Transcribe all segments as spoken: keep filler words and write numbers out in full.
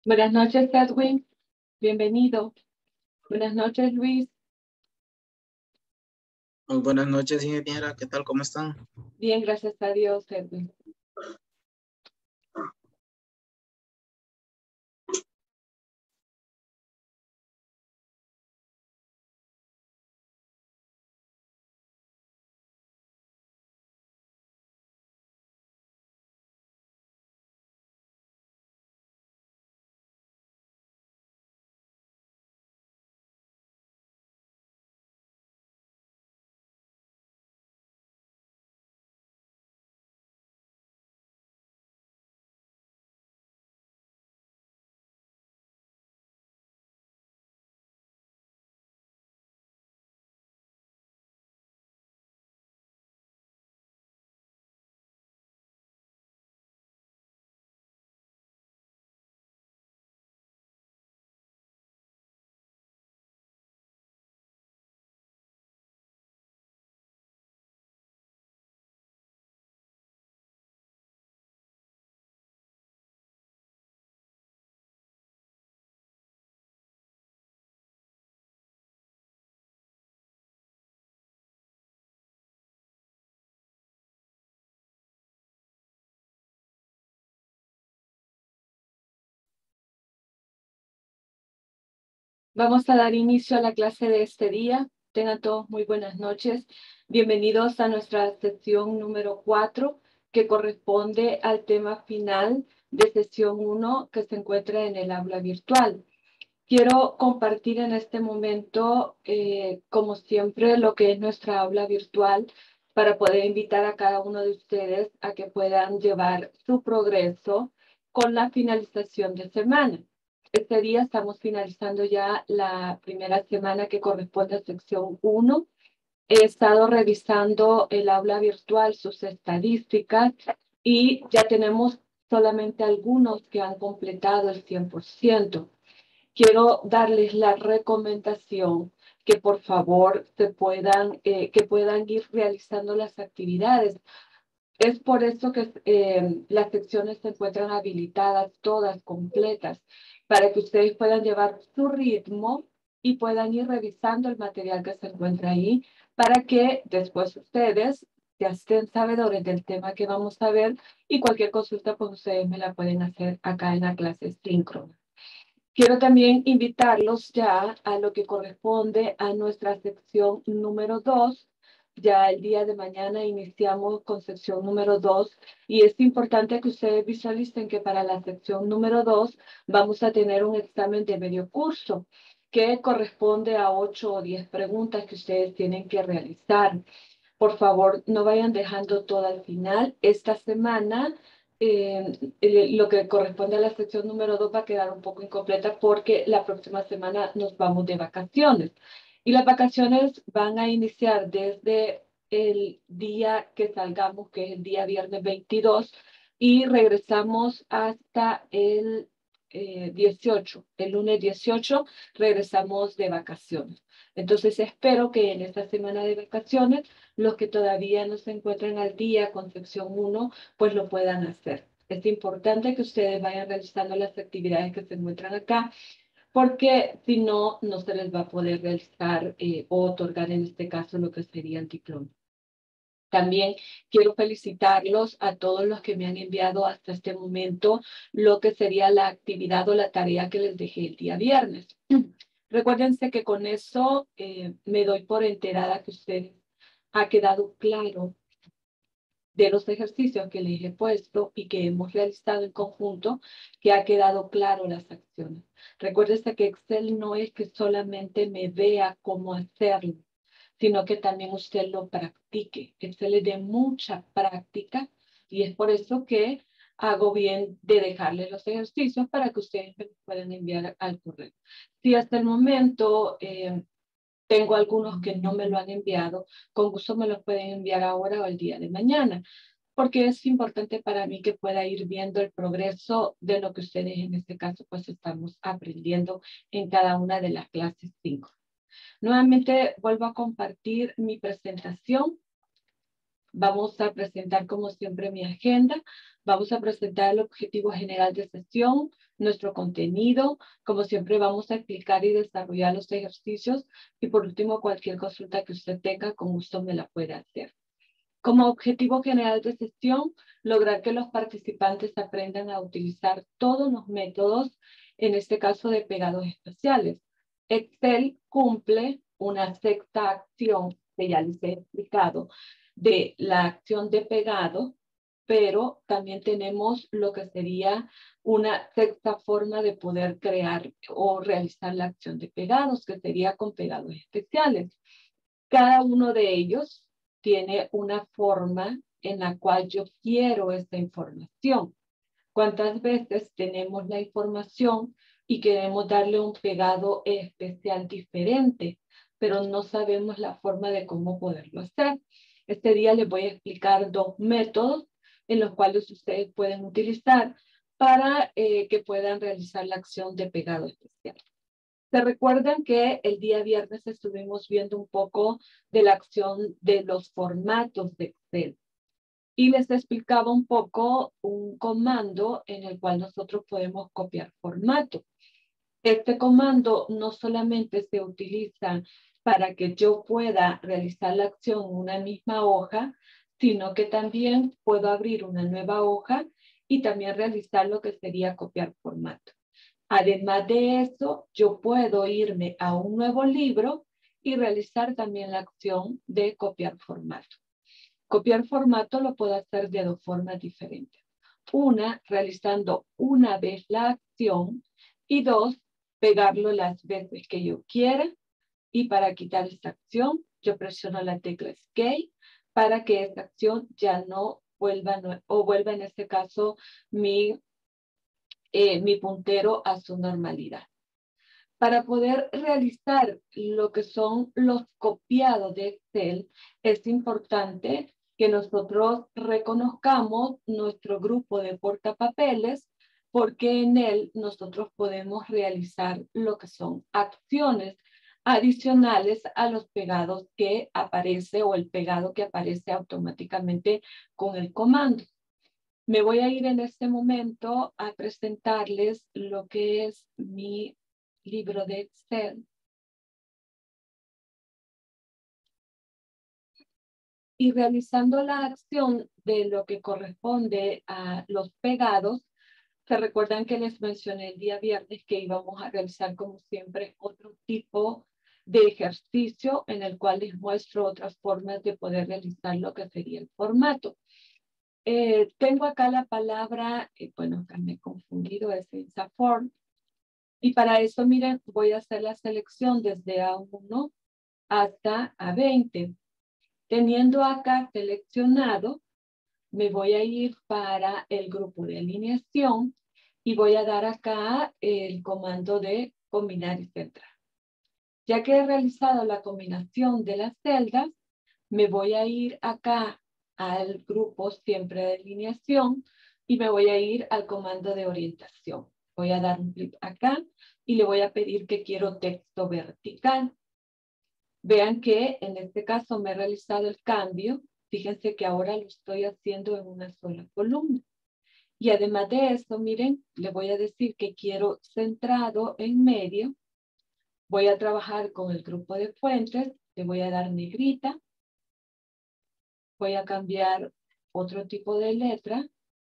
Buenas noches, Edwin. Bienvenido. Buenas noches, Luis. Muy buenas noches, ingeniera. ¿Qué tal? ¿Cómo están? Bien, gracias a Dios, Edwin. Vamos a dar inicio a la clase de este día. Tengan todos muy buenas noches. Bienvenidos a nuestra sección número cuatro, que corresponde al tema final de sesión uno, que se encuentra en el aula virtual. Quiero compartir en este momento, eh, como siempre, lo que es nuestra aula virtual para poder invitar a cada uno de ustedes a que puedan llevar su progreso con la finalización de semana. Este día estamos finalizando ya la primera semana que corresponde a sección uno. He estado revisando el aula virtual, sus estadísticas, y ya tenemos solamente algunos que han completado el cien por ciento. Quiero darles la recomendación que por favor se puedan, eh, que puedan ir realizando las actividades. Es por eso que eh, las secciones se encuentran habilitadas, todas completas, para que ustedes puedan llevar su ritmo y puedan ir revisando el material que se encuentra ahí, para que después ustedes ya estén sabedores del tema que vamos a ver, y cualquier consulta pues ustedes me la pueden hacer acá en la clase síncrona. Quiero también invitarlos ya a lo que corresponde a nuestra sección número dos. Ya el día de mañana iniciamos con sección número dos, y es importante que ustedes visualicen que para la sección número dos vamos a tener un examen de medio curso que corresponde a ocho o diez preguntas que ustedes tienen que realizar. Por favor, no vayan dejando todo al final. Esta semana, eh, lo que corresponde a la sección número dos va a quedar un poco incompleta porque la próxima semana nos vamos de vacaciones. Y las vacaciones van a iniciar desde el día que salgamos, que es el día viernes veintidós, y regresamos hasta el eh, dieciocho. El lunes dieciocho regresamos de vacaciones. Entonces espero que en esta semana de vacaciones los que todavía no se encuentran al día con sección uno, pues lo puedan hacer. Es importante que ustedes vayan realizando las actividades que se encuentran acá, porque si no, no se les va a poder realizar eh, o otorgar en este caso lo que sería el diploma. También quiero felicitarlos a todos los que me han enviado hasta este momento lo que sería la actividad o la tarea que les dejé el día viernes. Recuérdense que con eso eh, me doy por enterada que ustedes ha quedado claro de los ejercicios que les he puesto y que hemos realizado en conjunto, que ha quedado claro las acciones. Recuérdese que Excel no es que solamente me vea cómo hacerlo, sino que también usted lo practique. Excel es de mucha práctica, y es por eso que hago bien de dejarle los ejercicios para que ustedes me puedan enviar al correo. Si hasta el momento eh, tengo algunos que no me lo han enviado, con gusto me los pueden enviar ahora o el día de mañana, porque es importante para mí que pueda ir viendo el progreso de lo que ustedes en este caso pues estamos aprendiendo en cada una de las clases cinco. Nuevamente vuelvo a compartir mi presentación. Vamos a presentar, como siempre, mi agenda. Vamos a presentar el objetivo general de sesión, nuestro contenido. Como siempre, vamos a explicar y desarrollar los ejercicios. Y por último, cualquier consulta que usted tenga, con gusto me la puede hacer. Como objetivo general de sesión, lograr que los participantes aprendan a utilizar todos los métodos, en este caso de pegados espaciales. Excel cumple una sexta acción que ya les he explicado de la acción de pegado, pero también tenemos lo que sería una sexta forma de poder crear o realizar la acción de pegados, que sería con pegados especiales. Cada uno de ellos tiene una forma en la cual yo quiero esta información. ¿Cuántas veces tenemos la información y queremos darle un pegado especial diferente, pero no sabemos la forma de cómo poderlo hacer? Este día les voy a explicar dos métodos en los cuales ustedes pueden utilizar para eh, que puedan realizar la acción de pegado especial. ¿Se recuerdan que el día viernes estuvimos viendo un poco de la acción de los formatos de Excel? Y les explicaba un poco un comando en el cual nosotros podemos copiar formato. Este comando no solamente se utiliza para que yo pueda realizar la acción en una misma hoja, sino que también puedo abrir una nueva hoja y también realizar lo que sería copiar formato. Además de eso, yo puedo irme a un nuevo libro y realizar también la acción de copiar formato. Copiar formato lo puedo hacer de dos formas diferentes. Una, realizando una vez la acción, y dos, pegarlo las veces que yo quiera. Y para quitar esta acción, yo presiono la tecla Escape para que esta acción ya no vuelva, o vuelva en este caso mi, eh, mi puntero a su normalidad. Para poder realizar lo que son los copiados de Excel, es importante que nosotros reconozcamos nuestro grupo de portapapeles, porque en él nosotros podemos realizar lo que son acciones adicionales a los pegados que aparece o el pegado que aparece automáticamente con el comando. Me voy a ir en este momento a presentarles lo que es mi libro de Excel. Y realizando la acción de lo que corresponde a los pegados, se recuerdan que les mencioné el día viernes que íbamos a realizar, como siempre, otro tipo de ejercicio en el cual les muestro otras formas de poder realizar lo que sería el formato. Eh, tengo acá la palabra, eh, bueno, acá me he confundido, es Insaform. Y para eso, miren, voy a hacer la selección desde A uno hasta A veinte. Teniendo acá seleccionado, me voy a ir para el grupo de alineación y voy a dar acá el comando de combinar y centrar. Ya que he realizado la combinación de las celdas, me voy a ir acá al grupo siempre de alineación y me voy a ir al comando de orientación. Voy a dar un clic acá y le voy a pedir que quiero texto vertical. Vean que en este caso me he realizado el cambio. Fíjense que ahora lo estoy haciendo en una sola columna. Y además de eso, miren, le voy a decir que quiero centrado en medio. Voy a trabajar con el grupo de fuentes. Le voy a dar negrita. Voy a cambiar otro tipo de letra.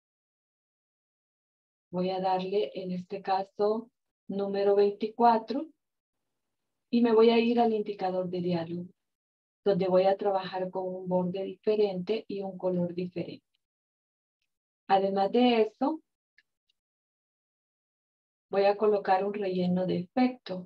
Voy a darle, en este caso, número veinticuatro. Y me voy a ir al indicador de diálogo, donde voy a trabajar con un borde diferente y un color diferente. Además de eso, voy a colocar un relleno de efecto.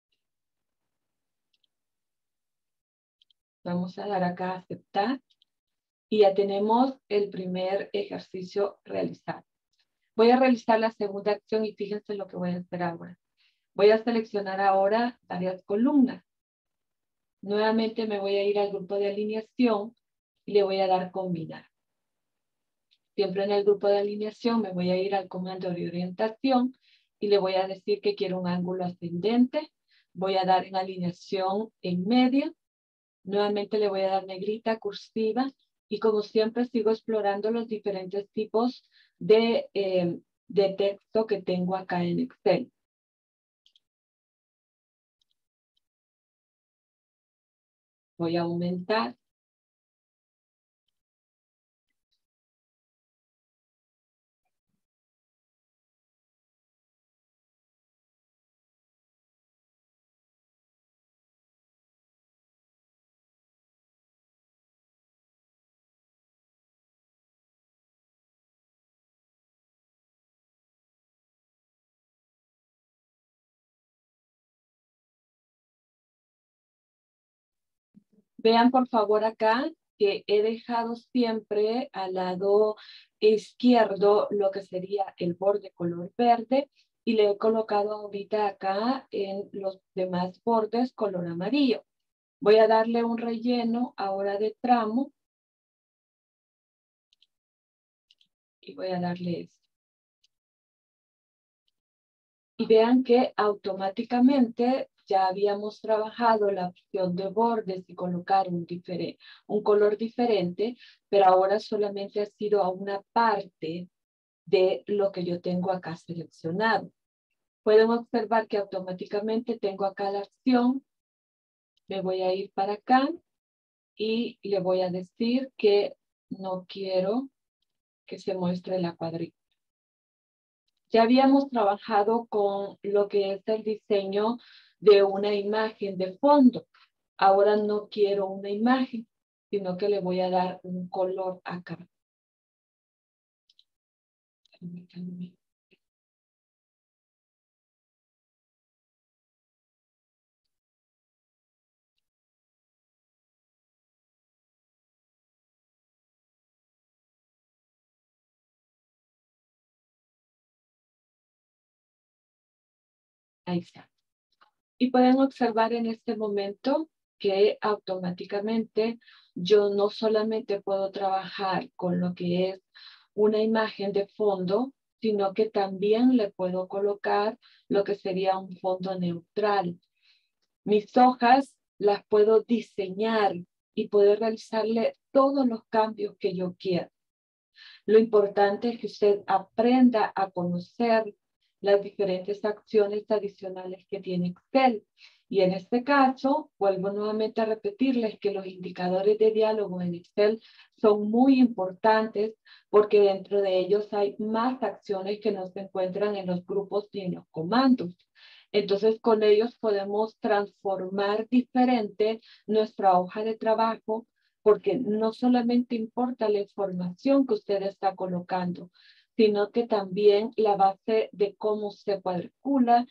Vamos a dar acá a aceptar. Y ya tenemos el primer ejercicio realizado. Voy a realizar la segunda acción y fíjense lo que voy a hacer ahora. Voy a seleccionar ahora varias columnas. Nuevamente me voy a ir al grupo de alineación y le voy a dar combinar. Siempre en el grupo de alineación me voy a ir al comando de orientación y le voy a decir que quiero un ángulo ascendente. Voy a dar en alineación en medio. Nuevamente le voy a dar negrita cursiva Y como siempre sigo explorando los diferentes tipos de, eh, de texto que tengo acá en Excel. Voy a aumentar. Vean por favor acá que he dejado siempre al lado izquierdo lo que sería el borde color verde y le he colocado ahorita acá en los demás bordes color amarillo. Voy a darle un relleno ahora de tramo y voy a darle esto. Y vean que automáticamente ya habíamos trabajado la opción de bordes y colocar un, un color diferente, pero ahora solamente ha sido a una parte de lo que yo tengo acá seleccionado. Pueden observar que automáticamente tengo acá la acción. Me voy a ir para acá y le voy a decir que no quiero que se muestre la cuadrícula. Ya habíamos trabajado con lo que es el diseño de una imagen de fondo. Ahora no quiero una imagen, sino que le voy a dar un color acá. Ahí está. Y pueden observar en este momento que automáticamente yo no solamente puedo trabajar con lo que es una imagen de fondo, sino que también le puedo colocar lo que sería un fondo neutral. Mis hojas las puedo diseñar y poder realizarle todos los cambios que yo quiera. Lo importante es que usted aprenda a conocer las diferentes acciones adicionales que tiene Excel. Y en este caso, vuelvo nuevamente a repetirles que los indicadores de diálogo en Excel son muy importantes porque dentro de ellos hay más acciones que no se encuentran en los grupos ni en los comandos. Entonces, con ellos podemos transformar diferente nuestra hoja de trabajo porque no solamente importa la información que usted está colocando, sino que también la base de cómo se cuadricula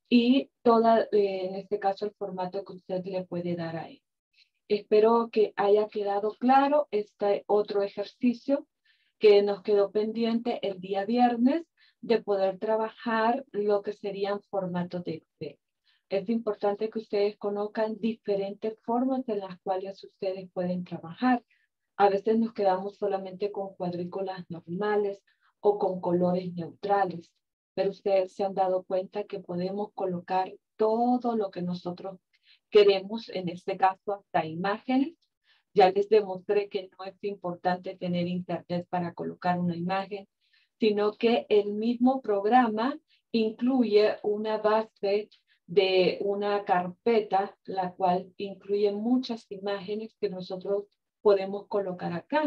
y toda, eh, en este caso, el formato que usted le puede dar a él. Espero que haya quedado claro este otro ejercicio que nos quedó pendiente el día viernes de poder trabajar lo que serían formatos de Excel. Es importante que ustedes conozcan diferentes formas en las cuales ustedes pueden trabajar. A veces nos quedamos solamente con cuadrículas normales o con colores neutrales, pero ustedes se han dado cuenta que podemos colocar todo lo que nosotros queremos, en este caso hasta imágenes. Ya les demostré que no es importante tener internet para colocar una imagen, sino que el mismo programa incluye una base de una carpeta, la cual incluye muchas imágenes que nosotros podemos colocar acá.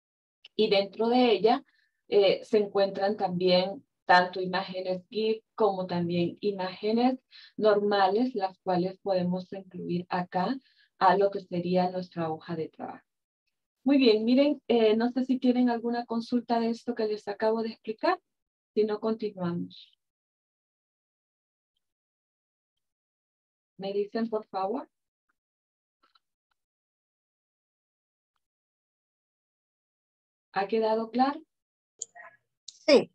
Y dentro de ella eh, se encuentran también tanto imágenes GIF como también imágenes normales, las cuales podemos incluir acá a lo que sería nuestra hoja de trabajo. Muy bien, miren, eh, no sé si tienen alguna consulta de esto que les acabo de explicar. Si no, continuamos. ¿Me dicen, por favor? ¿Ha quedado claro? Sí.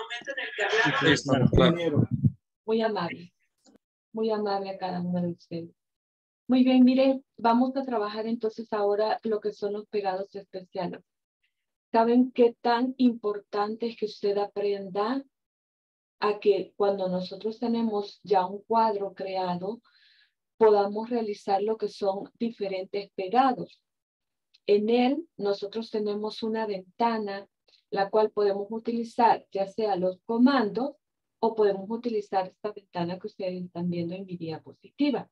Muy amable. Muy amable a cada uno de ustedes. Muy bien, miren, vamos a trabajar entonces ahora lo que son los pegados especiales. ¿Saben qué tan importante es que usted aprenda a que cuando nosotros tenemos ya un cuadro creado, podamos realizar lo que son diferentes pegados? En él nosotros tenemos una ventana la cual podemos utilizar ya sea los comandos o podemos utilizar esta ventana que ustedes están viendo en mi diapositiva.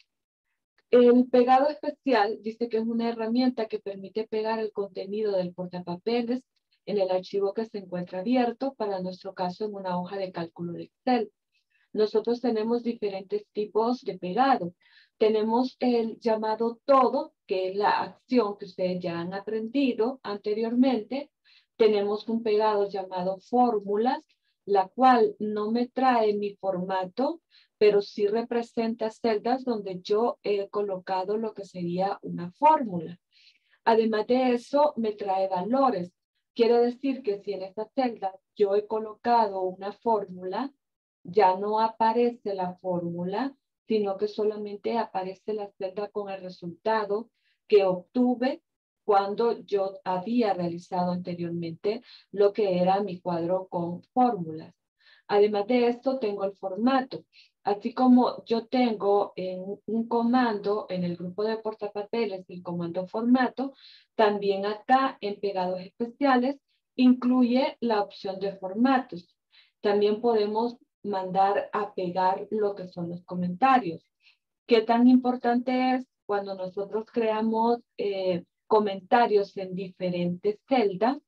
El pegado especial dice que es una herramienta que permite pegar el contenido del portapapeles en el archivo que se encuentra abierto, para nuestro caso en una hoja de cálculo de Excel. Nosotros tenemos diferentes tipos de pegado. Tenemos el llamado todo, que es la acción que ustedes ya han aprendido anteriormente. Tenemos un pegado llamado fórmulas, la cual no me trae mi formato, pero sí representa celdas donde yo he colocado lo que sería una fórmula. Además de eso, me trae valores. Quiere decir que si en esta celda yo he colocado una fórmula, ya no aparece la fórmula, sino que solamente aparece la celda con el resultado que obtuve cuando yo había realizado anteriormente lo que era mi cuadro con fórmulas. Además de esto, tengo el formato. Así como yo tengo en un comando en el grupo de portapapeles, el comando formato, también acá en pegados especiales incluye la opción de formatos. También podemos mandar a pegar lo que son los comentarios. ¿Qué tan importante es cuando nosotros creamos eh, comentarios en diferentes celdas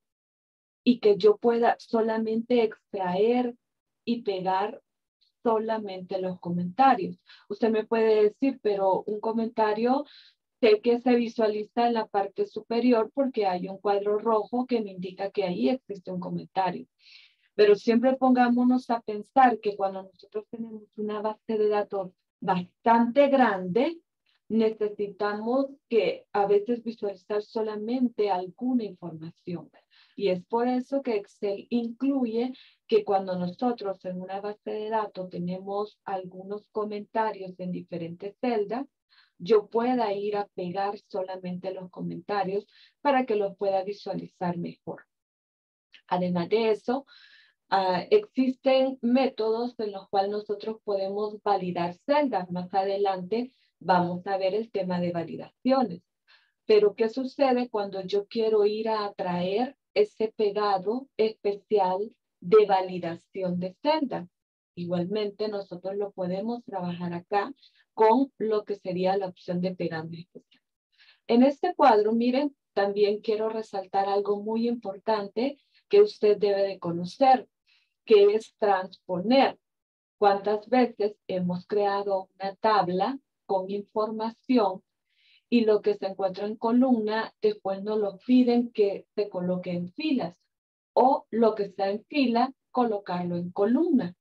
y que yo pueda solamente extraer y pegar solamente los comentarios? Usted me puede decir, pero un comentario sé que se visualiza en la parte superior porque hay un cuadro rojo que me indica que ahí existe un comentario. Pero siempre pongámonos a pensar que cuando nosotros tenemos una base de datos bastante grande, necesitamos que a veces visualizar solamente alguna información. Y es por eso que Excel incluye que cuando nosotros en una base de datos tenemos algunos comentarios en diferentes celdas, yo pueda ir a pegar solamente los comentarios para que los pueda visualizar mejor. Además de eso, Uh, existen métodos en los cuales nosotros podemos validar celdas. Más adelante vamos a ver el tema de validaciones. Pero ¿qué sucede cuando yo quiero ir a traer ese pegado especial de validación de celdas? Igualmente nosotros lo podemos trabajar acá con lo que sería la opción de pegado especial. En este cuadro, miren, también quiero resaltar algo muy importante que usted debe de conocer, que es transponer. ¿Cuántas veces hemos creado una tabla con información y lo que se encuentra en columna después nos lo piden que se coloque en filas, o lo que está en fila colocarlo en columna?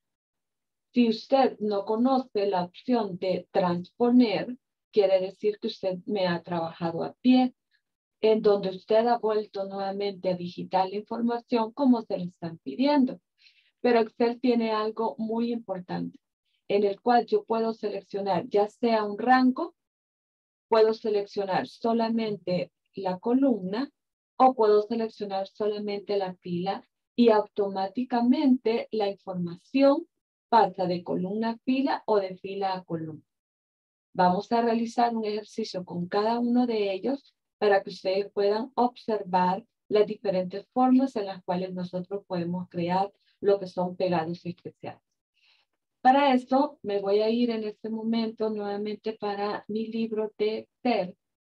Si usted no conoce la opción de transponer, quiere decir que usted me ha trabajado a pie, en donde usted ha vuelto nuevamente a digitar la información como se le están pidiendo. Pero Excel tiene algo muy importante, en el cual yo puedo seleccionar ya sea un rango, puedo seleccionar solamente la columna o puedo seleccionar solamente la fila y automáticamente la información pasa de columna a fila o de fila a columna. Vamos a realizar un ejercicio con cada uno de ellos para que ustedes puedan observar las diferentes formas en las cuales nosotros podemos crear lo que son pegados especiales. Para esto me voy a ir en este momento nuevamente para mi libro de Excel.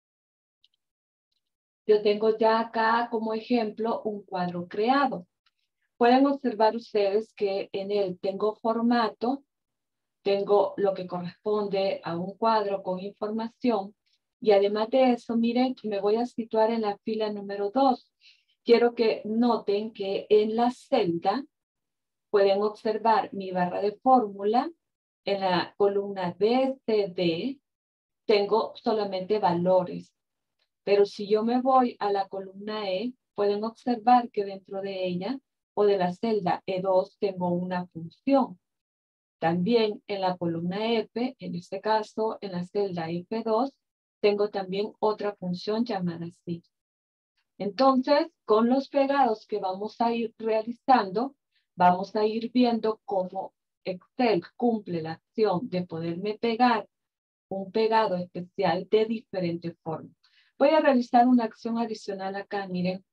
Yo tengo ya acá como ejemplo un cuadro creado. Pueden observar ustedes que en él tengo formato, tengo lo que corresponde a un cuadro con información y además de eso, miren, me voy a situar en la fila número dos. Quiero que noten que en la celda pueden observar mi barra de fórmula. En la columna B C D tengo solamente valores. Pero si yo me voy a la columna E, pueden observar que dentro de ella o de la celda E dos tengo una función. También en la columna F, en este caso en la celda F dos, tengo también otra función llamada así. Entonces, con los pegados que vamos a ir realizando, vamos a ir viendo cómo Excel cumple la acción de poderme pegar un pegado especial de diferentes formas. Voy a realizar una acción adicional acá, miren.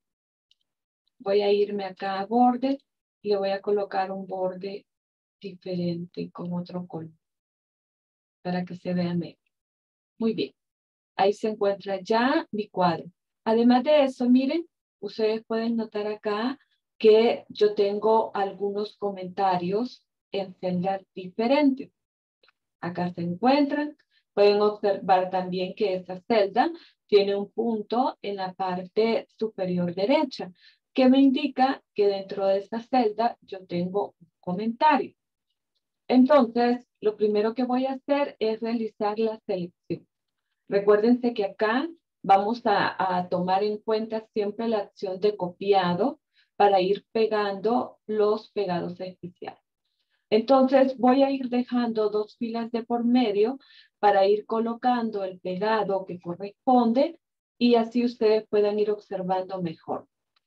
Voy a irme acá a borde y le voy a colocar un borde diferente con otro color para que se vea mejor. Muy bien. Ahí se encuentra ya mi cuadro. Además de eso, miren, ustedes pueden notar acá que yo tengo algunos comentarios en celdas diferentes. Acá se encuentran. Pueden observar también que esta celda tiene un punto en la parte superior derecha, que me indica que dentro de esta celda yo tengo un comentario. Entonces, lo primero que voy a hacer es realizar la selección. Recuérdense que acá vamos a, a tomar en cuenta siempre la acción de copiado para ir pegando los pegados especiales. Entonces voy a ir dejando dos filas de por medio para ir colocando el pegado que corresponde y así ustedes puedan ir observando mejor.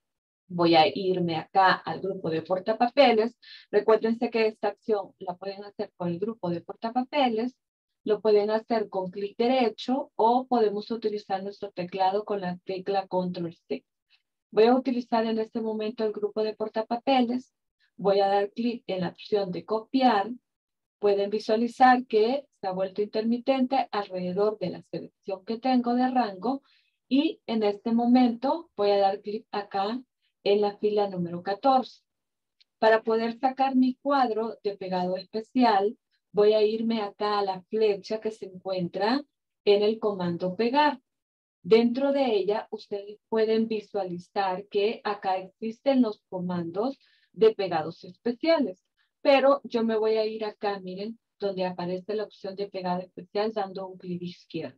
Voy a irme acá al grupo de portapapeles. Recuérdense que esta acción la pueden hacer con el grupo de portapapeles, lo pueden hacer con clic derecho o podemos utilizar nuestro teclado con la tecla control C. Voy a utilizar en este momento el grupo de portapapeles. Voy a dar clic en la opción de copiar. Pueden visualizar que se ha vuelto intermitente alrededor de la selección que tengo de rango y en este momento voy a dar clic acá en la fila número catorce. Para poder sacar mi cuadro de pegado especial, voy a irme acá a la flecha que se encuentra en el comando pegar. Dentro de ella, ustedes pueden visualizar que acá existen los comandos de pegados especiales. Pero yo me voy a ir acá, miren, donde aparece la opción de pegado especial dando un clic izquierdo.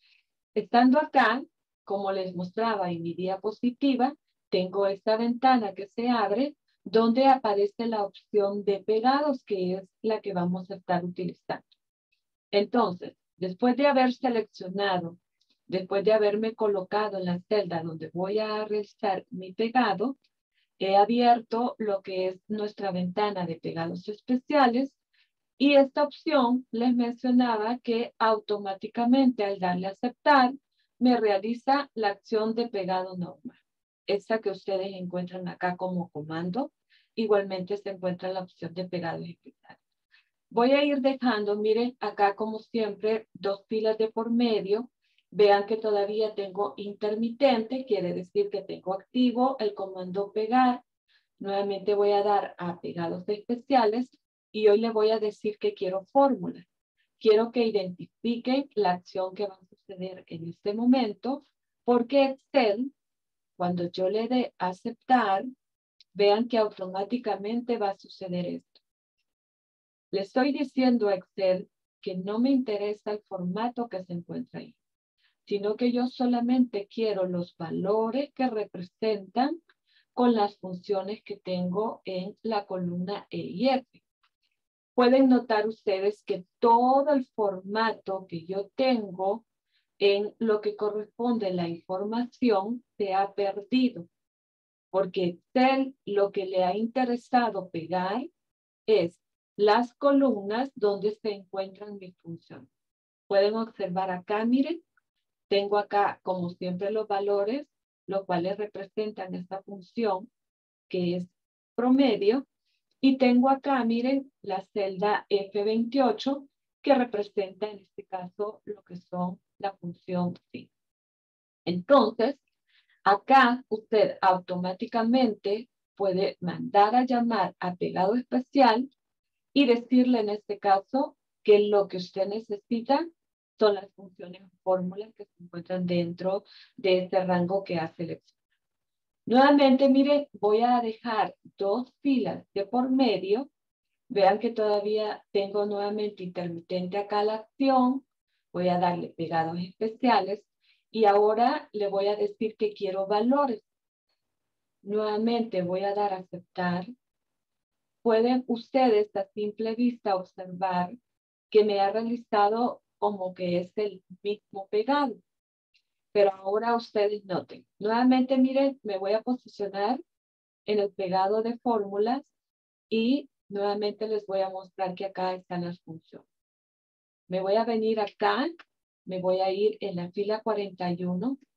Estando acá, como les mostraba en mi diapositiva, tengo esta ventana que se abre donde aparece la opción de pegados, que es la que vamos a estar utilizando. Entonces, después de haber seleccionado, después de haberme colocado en la celda donde voy a realizar mi pegado, he abierto lo que es nuestra ventana de pegados especiales y esta opción les mencionaba que automáticamente al darle a aceptar me realiza la acción de pegado normal. Esta que ustedes encuentran acá como comando, igualmente se encuentra la opción de pegados especiales. Voy a ir dejando, miren, acá como siempre, dos filas de por medio. Vean que todavía tengo intermitente, quiere decir que tengo activo el comando pegar. Nuevamente voy a dar a pegados especiales y hoy le voy a decir que quiero fórmulas. Quiero que identifiquen la acción que va a suceder en este momento, porque Excel, cuando yo le dé aceptar, vean que automáticamente va a suceder esto. Le estoy diciendo a Excel que no me interesa el formato que se encuentra ahí, sino que yo solamente quiero los valores que representan con las funciones que tengo en la columna E y F. Pueden notar ustedes que todo el formato que yo tengo en lo que corresponde a la información se ha perdido, porque Excel lo que le ha interesado pegar es las columnas donde se encuentran mis funciones. Pueden observar acá, miren, tengo acá como siempre los valores, los cuales representan esta función que es promedio. Y tengo acá, miren, la celda F veintiocho que representa en este caso lo que son la función phi. Entonces, acá usted automáticamente puede mandar a llamar a pegado especial y decirle en este caso que lo que usted necesita son las funciones o fórmulas que se encuentran dentro de este rango que ha seleccionado. Nuevamente, mire, voy a dejar dos filas de por medio. Vean que todavía tengo nuevamente intermitente acá la acción. Voy a darle pegados especiales y ahora le voy a decir que quiero valores. Nuevamente voy a dar a aceptar. Pueden ustedes a simple vista observar que me ha realizado como que es el mismo pegado. Pero ahora ustedes noten. Nuevamente, miren, me voy a posicionar en el pegado de fórmulas y nuevamente les voy a mostrar que acá están las funciones. Me voy a venir acá, me voy a ir en la fila cuarenta y uno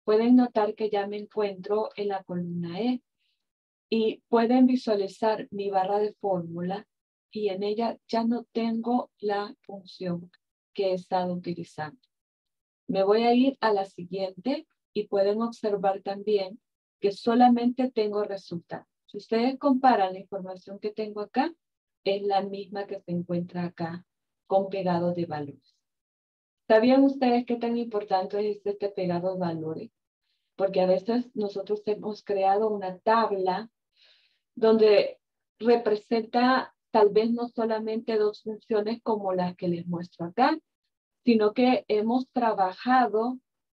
pueden notar que ya me encuentro en la columna E y pueden visualizar mi barra de fórmula y en ella ya no tengo la función que he estado utilizando. Me voy a ir a la siguiente y pueden observar también que solamente tengo resultados. Si ustedes comparan la información que tengo acá, es la misma que se encuentra acá con pegado de valores. ¿Sabían ustedes qué tan importante es este pegado de valores? Porque a veces nosotros hemos creado una tabla donde representa tal vez no solamente dos funciones como las que les muestro acá, sino que hemos trabajado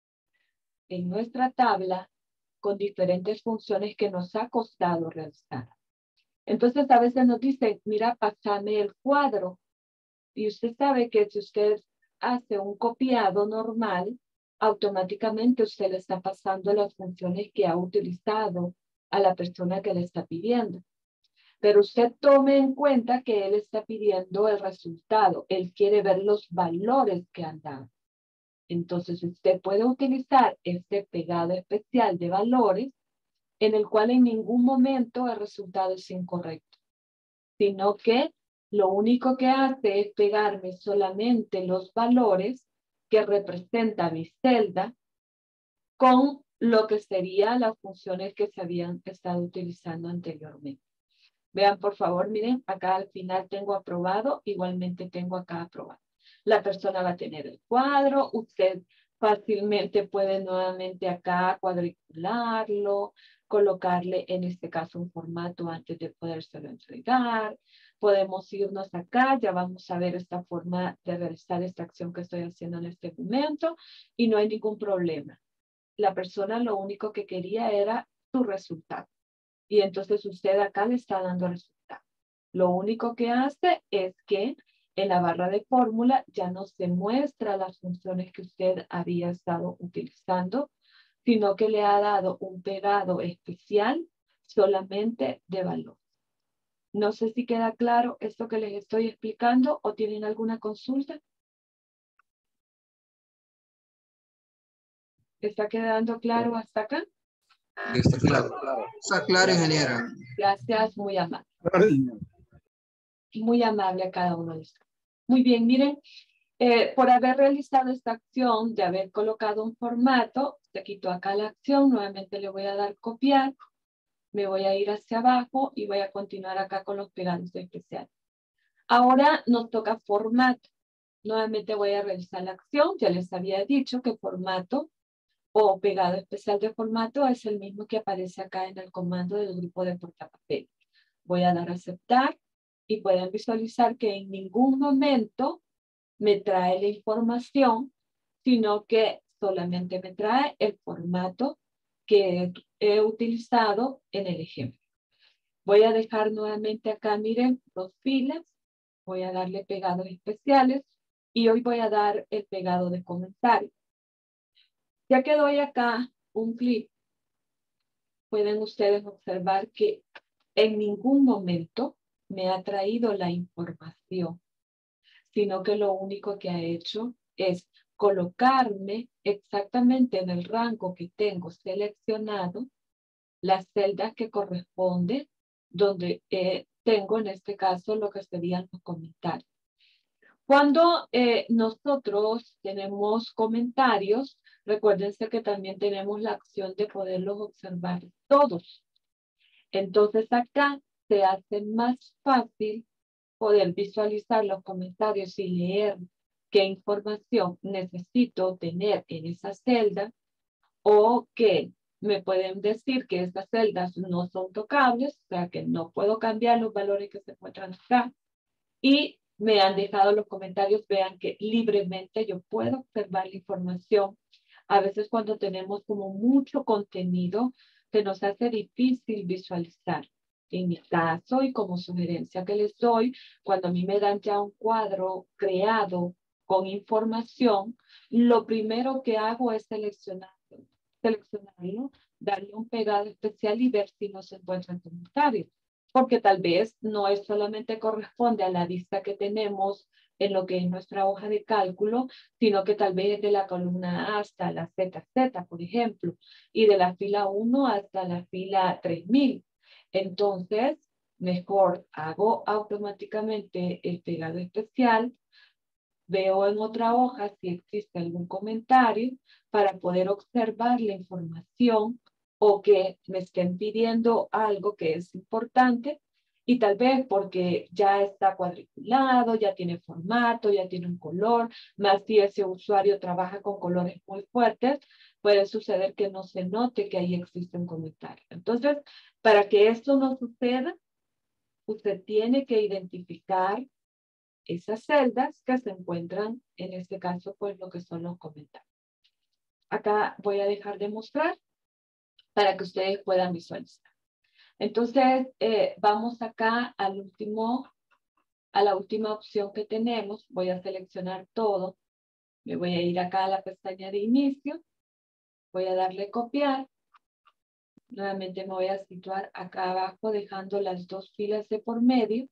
en nuestra tabla con diferentes funciones que nos ha costado realizar. Entonces a veces nos dicen, mira, pásame el cuadro. Y usted sabe que si usted hace un copiado normal, automáticamente usted le está pasando las funciones que ha utilizado a la persona que le está pidiendo. Pero usted tome en cuenta que él está pidiendo el resultado. Él quiere ver los valores que han dado. Entonces usted puede utilizar este pegado especial de valores en el cual en ningún momento el resultado es incorrecto, sino que lo único que hace es pegarme solamente los valores que representa mi celda con lo que serían las funciones que se habían estado utilizando anteriormente. Vean, por favor, miren, acá al final tengo aprobado, igualmente tengo acá aprobado. La persona va a tener el cuadro, usted fácilmente puede nuevamente acá cuadricularlo, colocarle en este caso un formato antes de podérselo entregar. Podemos irnos acá, ya vamos a ver esta forma de realizar esta acción que estoy haciendo en este momento y no hay ningún problema. La persona lo único que quería era su resultado. Y entonces usted acá le está dando resultado. Lo único que hace es que en la barra de fórmula ya no se muestra las funciones que usted había estado utilizando, sino que le ha dado un pegado especial solamente de valor. No sé si queda claro esto que les estoy explicando o tienen alguna consulta. ¿Está quedando claro hasta acá? Está claro. Está claro, ingeniera. Gracias, muy amable. Muy amable a cada uno de ustedes. Muy bien, miren, eh, por haber realizado esta acción de haber colocado un formato, se quitó acá la acción, nuevamente le voy a dar copiar, me voy a ir hacia abajo y voy a continuar acá con los pegados especiales. Ahora nos toca formato. Nuevamente voy a realizar la acción, ya les había dicho que formato o pegado especial de formato es el mismo que aparece acá en el comando del grupo de portapapel. Voy a dar a aceptar y pueden visualizar que en ningún momento me trae la información, sino que solamente me trae el formato que he utilizado en el ejemplo. Voy a dejar nuevamente acá, miren, dos filas. Voy a darle pegados especiales y hoy voy a dar el pegado de comentario. Ya que doy acá un clic, pueden ustedes observar que en ningún momento me ha traído la información, sino que lo único que ha hecho es colocarme exactamente en el rango que tengo seleccionado las celdas que corresponden, donde eh, tengo en este caso lo que serían los comentarios. Cuando eh, nosotros tenemos comentarios, recuérdense que también tenemos la acción de poderlos observar todos. Entonces acá se hace más fácil poder visualizar los comentarios y leer qué información necesito tener en esa celda o que me pueden decir que estas celdas no son tocables, o sea que no puedo cambiar los valores que se encuentran acá. Y me han dejado los comentarios, vean que libremente yo puedo observar la información. A veces cuando tenemos como mucho contenido, se nos hace difícil visualizar. En mi caso y como sugerencia que les doy, cuando a mí me dan ya un cuadro creado con información, lo primero que hago es seleccionarlo, seleccionarlo, darle un pegado especial y ver si nos encuentran comentarios. Porque tal vez no es solamente corresponde a la vista que tenemos en lo que es nuestra hoja de cálculo, sino que tal vez de la columna A hasta la Z Z, por ejemplo, y de la fila uno hasta la fila tres mil. Entonces, mejor hago automáticamente el pegado especial, veo en otra hoja si existe algún comentario para poder observar la información o que me estén pidiendo algo que es importante y tal vez porque ya está cuadriculado, ya tiene formato, ya tiene un color, más si ese usuario trabaja con colores muy fuertes, puede suceder que no se note que ahí existe un comentario. Entonces, para que esto no suceda, usted tiene que identificar esas celdas que se encuentran, en este caso, pues lo que son los comentarios. Acá voy a dejar de mostrar para que ustedes puedan visualizar. Entonces, eh, vamos acá al último, a la última opción que tenemos. Voy a seleccionar todo. Me voy a ir acá a la pestaña de inicio. Voy a darle copiar. Nuevamente me voy a situar acá abajo, dejando las dos filas de por medio.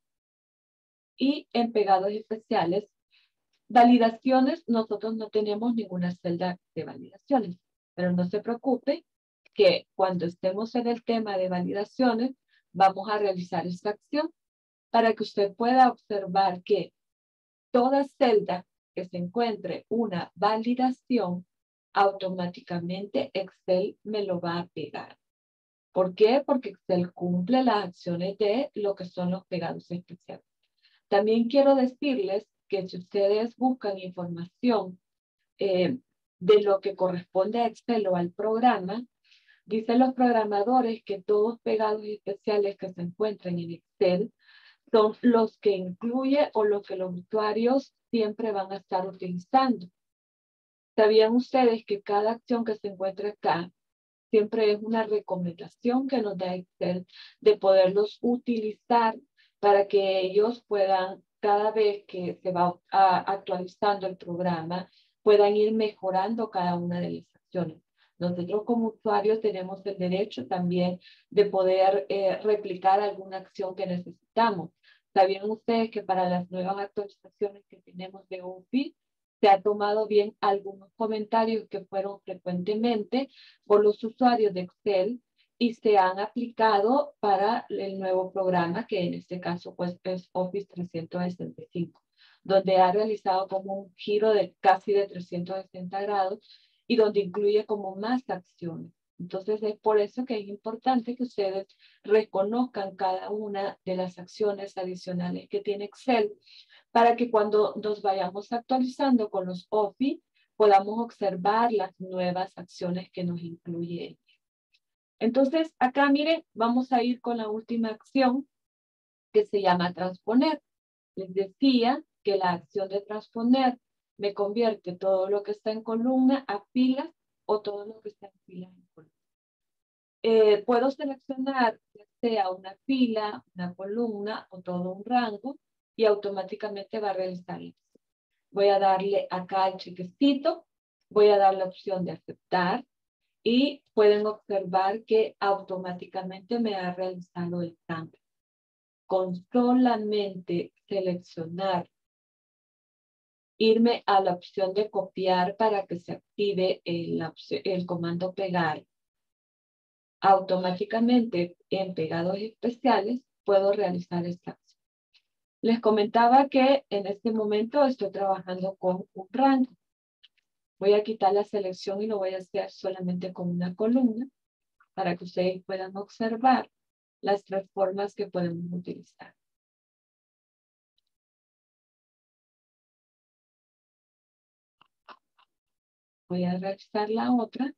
Y en pegados especiales, validaciones, nosotros no tenemos ninguna celda de validaciones, pero no se preocupe que cuando estemos en el tema de validaciones, vamos a realizar esta acción para que usted pueda observar que toda celda que se encuentre una validación, automáticamente Excel me lo va a pegar. ¿Por qué? Porque Excel cumple las acciones de lo que son los pegados especiales. También quiero decirles que si ustedes buscan información eh, de lo que corresponde a Excel o al programa, dicen los programadores que todos pegados especiales que se encuentran en Excel son los que incluye o los que los usuarios siempre van a estar utilizando. ¿Sabían ustedes que cada acción que se encuentra acá siempre es una recomendación que nos da Excel de poderlos utilizar para que ellos puedan, cada vez que se va a, actualizando el programa, puedan ir mejorando cada una de las acciones? Nosotros como usuarios tenemos el derecho también de poder eh, replicar alguna acción que necesitamos. ¿Sabían ustedes que para las nuevas actualizaciones que tenemos de Office, se ha tomado bien algunos comentarios que fueron frecuentemente por los usuarios de Excel y se han aplicado para el nuevo programa, que en este caso pues, es Office trescientos sesenta y cinco, donde ha realizado como un giro de casi de trescientos sesenta grados y donde incluye como más acciones? Entonces es por eso que es importante que ustedes reconozcan cada una de las acciones adicionales que tiene Excel, para que cuando nos vayamos actualizando con los Office, podamos observar las nuevas acciones que nos incluye. Entonces, acá, miren, vamos a ir con la última acción que se llama transponer. Les decía que la acción de transponer me convierte todo lo que está en columna a filas o todo lo que está en filas en columna. Eh, puedo seleccionar ya sea una fila, una columna o todo un rango y automáticamente va a realizar eso. Voy a darle acá al chequecito, voy a dar la opción de aceptar y pueden observar que automáticamente me ha realizado el cambio. Con solamente seleccionar, irme a la opción de copiar para que se active el, el comando pegar, automáticamente en pegados especiales puedo realizar esta acción. Les comentaba que en este momento estoy trabajando con un rango. Voy a quitar la selección y lo voy a hacer solamente con una columna para que ustedes puedan observar las tres formas que podemos utilizar. Voy a realizar la otra.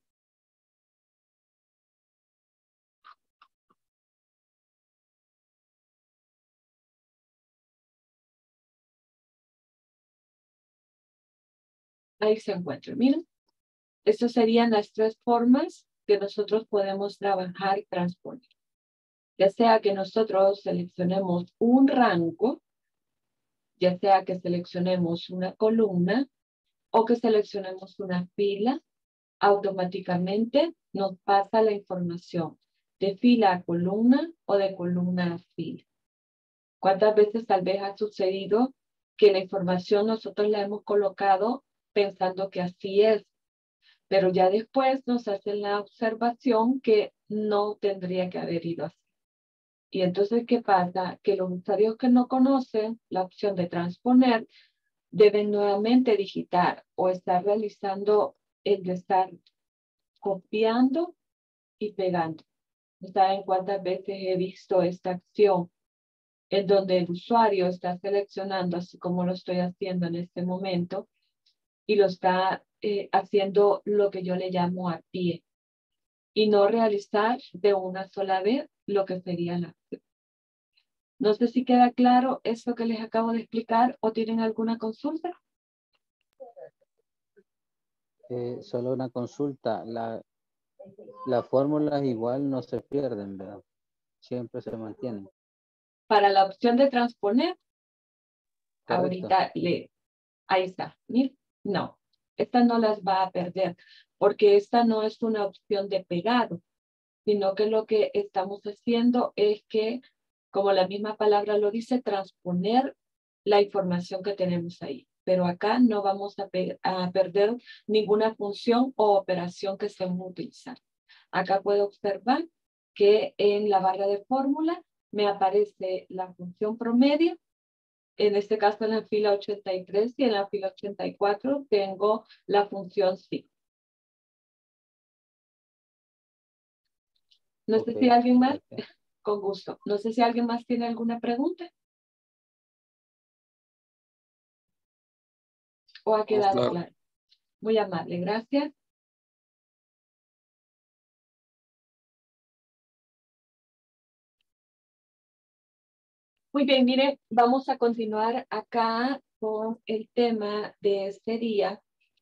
Ahí se encuentra, miren. Estas serían las tres formas que nosotros podemos trabajar y transponer. Ya sea que nosotros seleccionemos un rango, ya sea que seleccionemos una columna o que seleccionemos una fila, automáticamente nos pasa la información de fila a columna o de columna a fila. ¿Cuántas veces tal vez ha sucedido que la información nosotros la hemos colocado pensando que así es, pero ya después nos hacen la observación que no tendría que haber ido así. Y entonces, ¿qué pasa? Que los usuarios que no conocen la opción de transponer deben nuevamente digitar o estar realizando el de estar copiando y pegando. ¿No saben cuántas veces he visto esta acción en donde el usuario está seleccionando, así como lo estoy haciendo en este momento, y lo está eh, haciendo lo que yo le llamo a pie, y no realizar de una sola vez lo que sería la acción? No sé si queda claro esto que les acabo de explicar o tienen alguna consulta. Eh, solo una consulta. La, las fórmulas igual no se pierden, ¿verdad? Siempre se mantienen. Para la opción de transponer, Correcto. ahorita le, ahí está. Mira, no, esta no las va a perder porque esta no es una opción de pegado, sino que lo que estamos haciendo es que, como la misma palabra lo dice, transponer la información que tenemos ahí. Pero acá no vamos a, a perder ninguna función o operación que estemos utilizando. Acá puedo observar que en la barra de fórmula me aparece la función promedio. En este caso en la fila ochenta y tres y en la fila ochenta y cuatro tengo la función sí. No Okay, sé si alguien más, perfecto. con gusto. No sé si alguien más tiene alguna pregunta. ¿O ha quedado Claro. claro? Muy amable, gracias. Muy bien, mire, vamos a continuar acá con el tema de este día.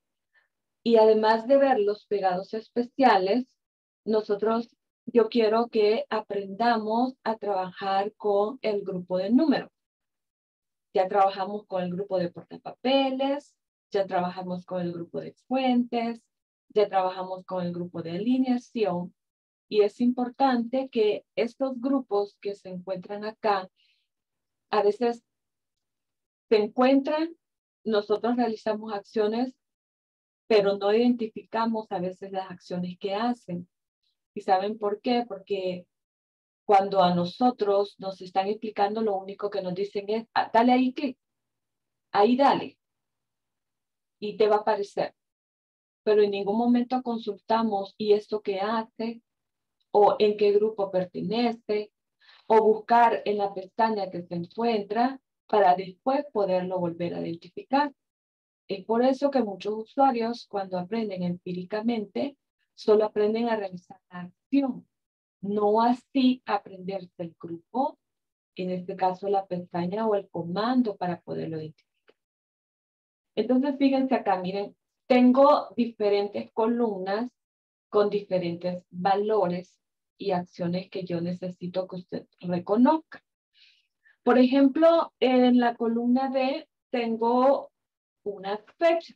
Y además de ver los pegados especiales, nosotros, yo quiero que aprendamos a trabajar con el grupo de números. Ya trabajamos con el grupo de portapapeles, ya trabajamos con el grupo de fuentes, ya trabajamos con el grupo de alineación. Y es importante que estos grupos que se encuentran acá, a veces se encuentran, nosotros realizamos acciones, pero no identificamos a veces las acciones que hacen. ¿Y saben por qué? Porque cuando a nosotros nos están explicando, lo único que nos dicen es, ah, dale ahí clic, ahí dale, y te va a aparecer. Pero en ningún momento consultamos y esto qué hace, o en qué grupo pertenece, o buscar en la pestaña que se encuentra para después poderlo volver a identificar. Es por eso que muchos usuarios, cuando aprenden empíricamente, solo aprenden a realizar la acción, no así aprenderse el grupo, en este caso la pestaña o el comando para poderlo identificar. Entonces, fíjense acá, miren, tengo diferentes columnas con diferentes valores y acciones que yo necesito que usted reconozca. Por ejemplo, en la columna D tengo una fecha.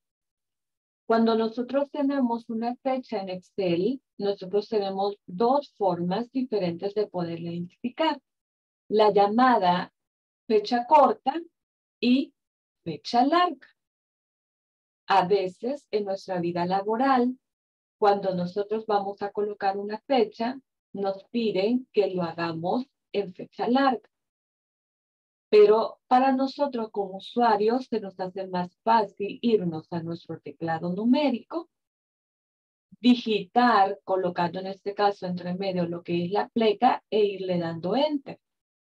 Cuando nosotros tenemos una fecha en Excel, nosotros tenemos dos formas diferentes de poderla identificar. La llamada fecha corta y fecha larga. A veces en nuestra vida laboral, cuando nosotros vamos a colocar una fecha, nos piden que lo hagamos en fecha larga. Pero para nosotros como usuarios se nos hace más fácil irnos a nuestro teclado numérico, digitar, colocando en este caso entre medio lo que es la pleca e irle dando enter.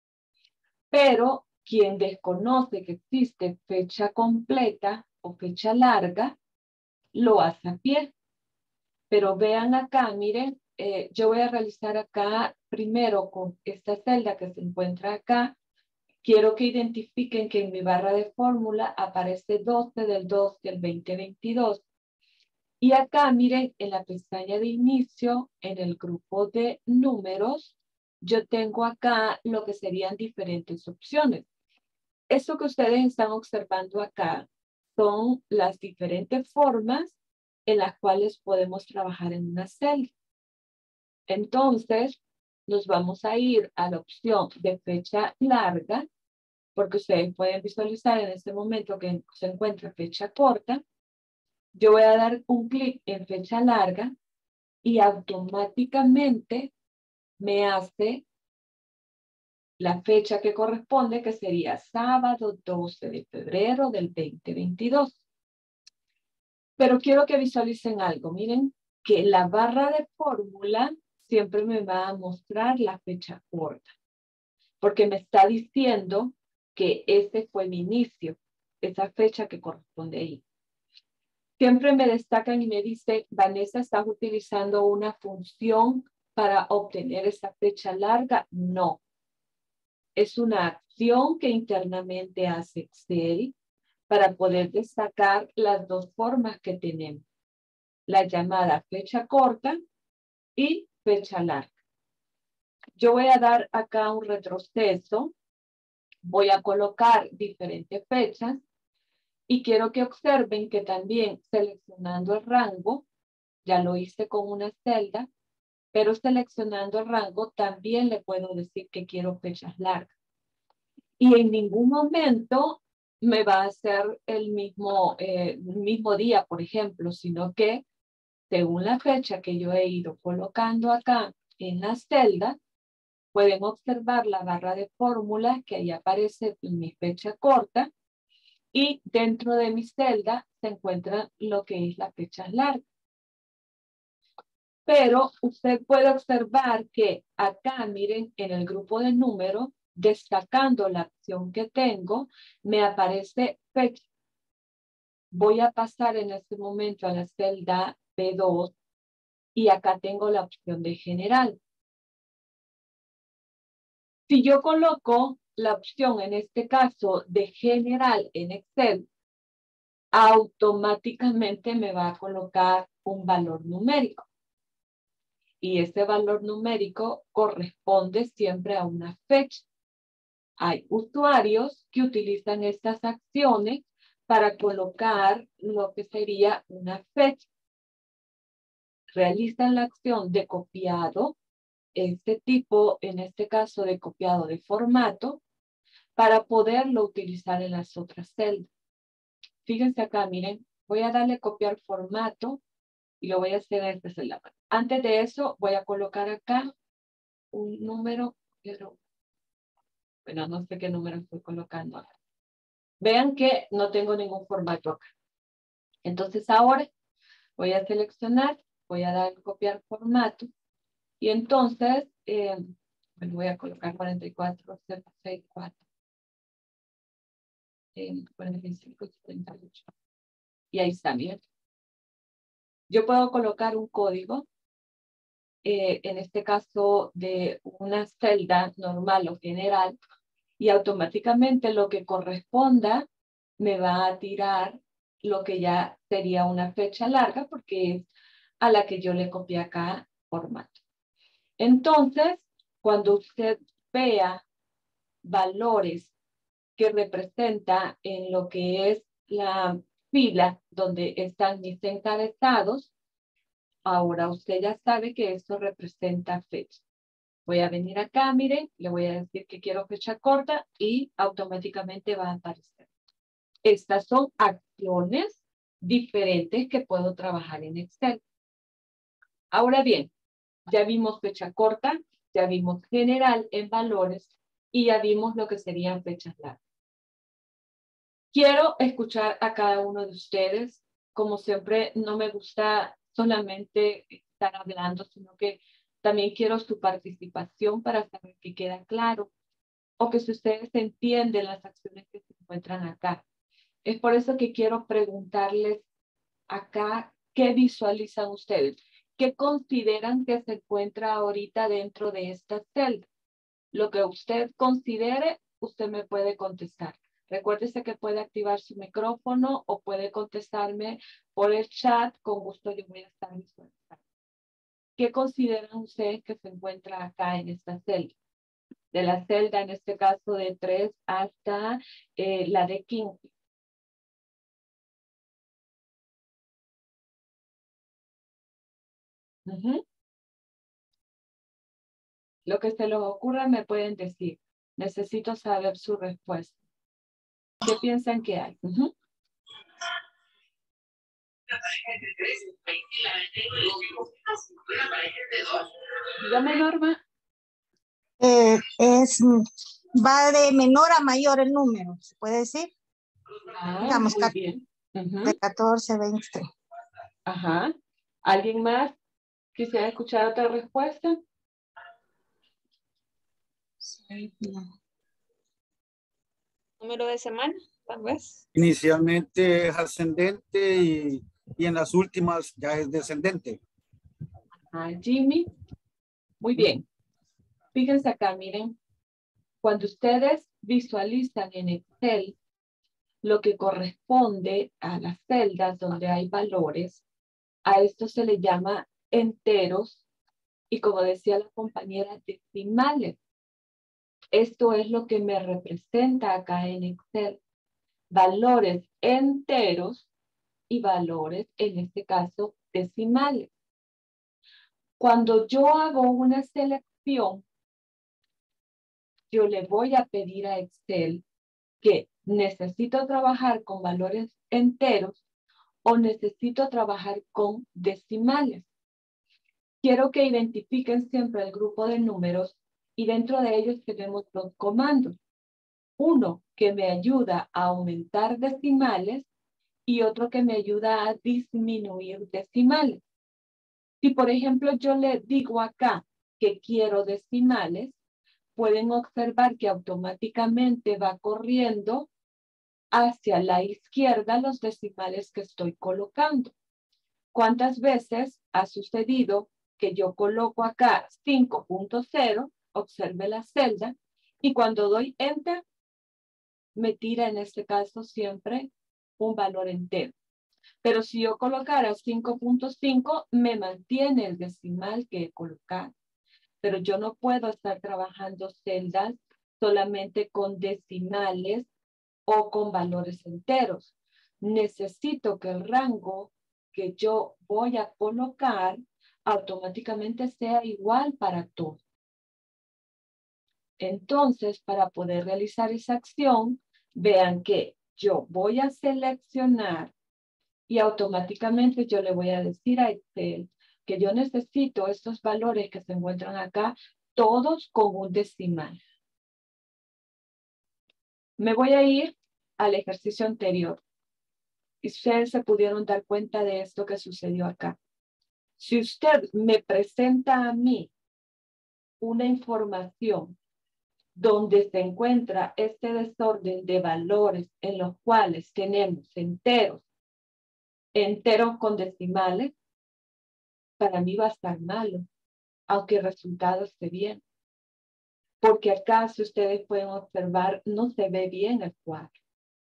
Pero quien desconoce que existe fecha completa o fecha larga, lo hace a pie. Pero vean acá, miren, eh, yo voy a realizar acá primero con esta celda que se encuentra acá. Quiero que identifiquen que en mi barra de fórmula aparece doce del dos del veinte veintidós. Y acá, miren, en la pestaña de inicio, en el grupo de números, yo tengo acá lo que serían diferentes opciones. Esto que ustedes están observando acá son las diferentes formas en las cuales podemos trabajar en una celda. Entonces, nos vamos a ir a la opción de fecha larga, porque ustedes pueden visualizar en este momento que se encuentra fecha corta. Yo voy a dar un clic en fecha larga y automáticamente me hace la fecha que corresponde, que sería sábado doce de febrero del veinte veintidós. Pero quiero que visualicen algo. Miren que la barra de fórmula siempre me va a mostrar la fecha corta, porque me está diciendo que ese fue mi inicio, esa fecha que corresponde ahí. Siempre me destacan y me dice, Vanessa, ¿estás utilizando una función para obtener esa fecha larga? No. Es una acción que internamente hace Excel para poder destacar las dos formas que tenemos. La llamada fecha corta y fecha larga. Yo voy a dar acá un retroceso. Voy a colocar diferentes fechas. Y quiero que observen que también seleccionando el rango, ya lo hice con una celda, pero seleccionando el rango también le puedo decir que quiero fechas largas. Y en ningún momento me va a hacer el mismo, eh, mismo día, por ejemplo, sino que según la fecha que yo he ido colocando acá en la celda, pueden observar la barra de fórmulas que ahí aparece en mi fecha corta. Y dentro de mi celda se encuentra lo que es la fecha larga. Pero usted puede observar que acá, miren, en el grupo de números, destacando la acción que tengo, me aparece fecha. Voy a pasar en este momento a la celda B dos y acá tengo la opción de general. Si yo coloco la opción, en este caso, de general en Excel, automáticamente me va a colocar un valor numérico. Y ese valor numérico corresponde siempre a una fecha. Hay usuarios que utilizan estas acciones para colocar lo que sería una fecha. Realizan la acción de copiado, este tipo, en este caso de copiado de formato, para poderlo utilizar en las otras celdas. Fíjense acá, miren, voy a darle copiar formato y lo voy a hacer en esta celda. Antes de eso, voy a colocar acá un número, pero bueno, no sé qué número estoy colocando acá. Vean que no tengo ningún formato acá. Entonces ahora voy a seleccionar, voy a dar copiar formato y entonces, eh, bueno, voy a colocar cuarenta y cuatro, cero seis cuatro. Eh, cuarenta y cinco, setenta y ocho. Y ahí está, miren. Yo puedo colocar un código, eh, en este caso de una celda normal o general, y automáticamente lo que corresponda me va a tirar lo que ya sería una fecha larga porque es a la que yo le copié acá formato. Entonces, cuando usted vea valores que representa en lo que es la fila donde están mis encabezados, ahora usted ya sabe que eso representa fecha. Voy a venir acá, miren, le voy a decir que quiero fecha corta y automáticamente va a aparecer. Estas son acciones diferentes que puedo trabajar en Excel. Ahora bien, ya vimos fecha corta, ya vimos general en valores y ya vimos lo que serían fechas largas. Quiero escuchar a cada uno de ustedes. Como siempre, no me gusta solamente estar hablando, sino que también quiero su participación para saber que queda claro o que si ustedes entienden las acciones que se encuentran acá. Es por eso que quiero preguntarles acá, ¿qué visualizan ustedes? ¿Qué consideran que se encuentra ahorita dentro de esta celda? Lo que usted considere, usted me puede contestar. Recuérdese que puede activar su micrófono o puede contestarme por el chat. Con gusto yo voy a estar visualizando. ¿Qué consideran ustedes que se encuentra acá en esta celda? De la celda, en este caso, de tres hasta eh, la de quince. Uh-huh. Lo que se les ocurra me pueden decir. Necesito saber su respuesta. ¿Qué piensan que hay? Uh-huh. Dígame, Norma. Eh, es, va de menor a mayor el número, ¿se puede decir? Ah, Digamos, muy bien. Uh-huh. de catorce a veinte. Ajá. ¿Alguien más quisiera escuchar otra respuesta? Sí, no. Número de semana, tal vez. Inicialmente es ascendente y, y en las últimas ya es descendente. Ah, Jimmy. Muy bien. Fíjense acá, miren. Cuando ustedes visualizan en Excel lo que corresponde a las celdas donde hay valores, a esto se le llama enteros y, como decía la compañera, decimales. Esto es lo que me representa acá en Excel. Valores enteros y valores, en este caso, decimales. Cuando yo hago una selección, yo le voy a pedir a Excel que necesito trabajar con valores enteros o necesito trabajar con decimales. Quiero que identifiquen siempre el grupo de números y dentro de ellos tenemos dos comandos. Uno que me ayuda a aumentar decimales y otro que me ayuda a disminuir decimales. Si, por ejemplo, yo le digo acá que quiero decimales, pueden observar que automáticamente va corriendo hacia la izquierda los decimales que estoy colocando. ¿Cuántas veces ha sucedido que yo coloco acá cinco punto cero, observe la celda, y cuando doy Enter, me tira en este caso siempre un valor entero? Pero si yo colocara cinco punto cinco, me mantiene el decimal que he colocado. Pero yo no puedo estar trabajando celdas solamente con decimales o con valores enteros. Necesito que el rango que yo voy a colocar automáticamente sea igual para todos. Entonces, para poder realizar esa acción, vean que yo voy a seleccionar y automáticamente yo le voy a decir a Excel que yo necesito estos valores que se encuentran acá, todos con un decimal. Me voy a ir al ejercicio anterior. Y ustedes se pudieron dar cuenta de esto que sucedió acá. Si usted me presenta a mí una información donde se encuentra este desorden de valores en los cuales tenemos enteros, enteros con decimales, para mí va a estar malo, aunque el resultado esté bien. Porque acá, si ustedes pueden observar, no se ve bien el cuadro.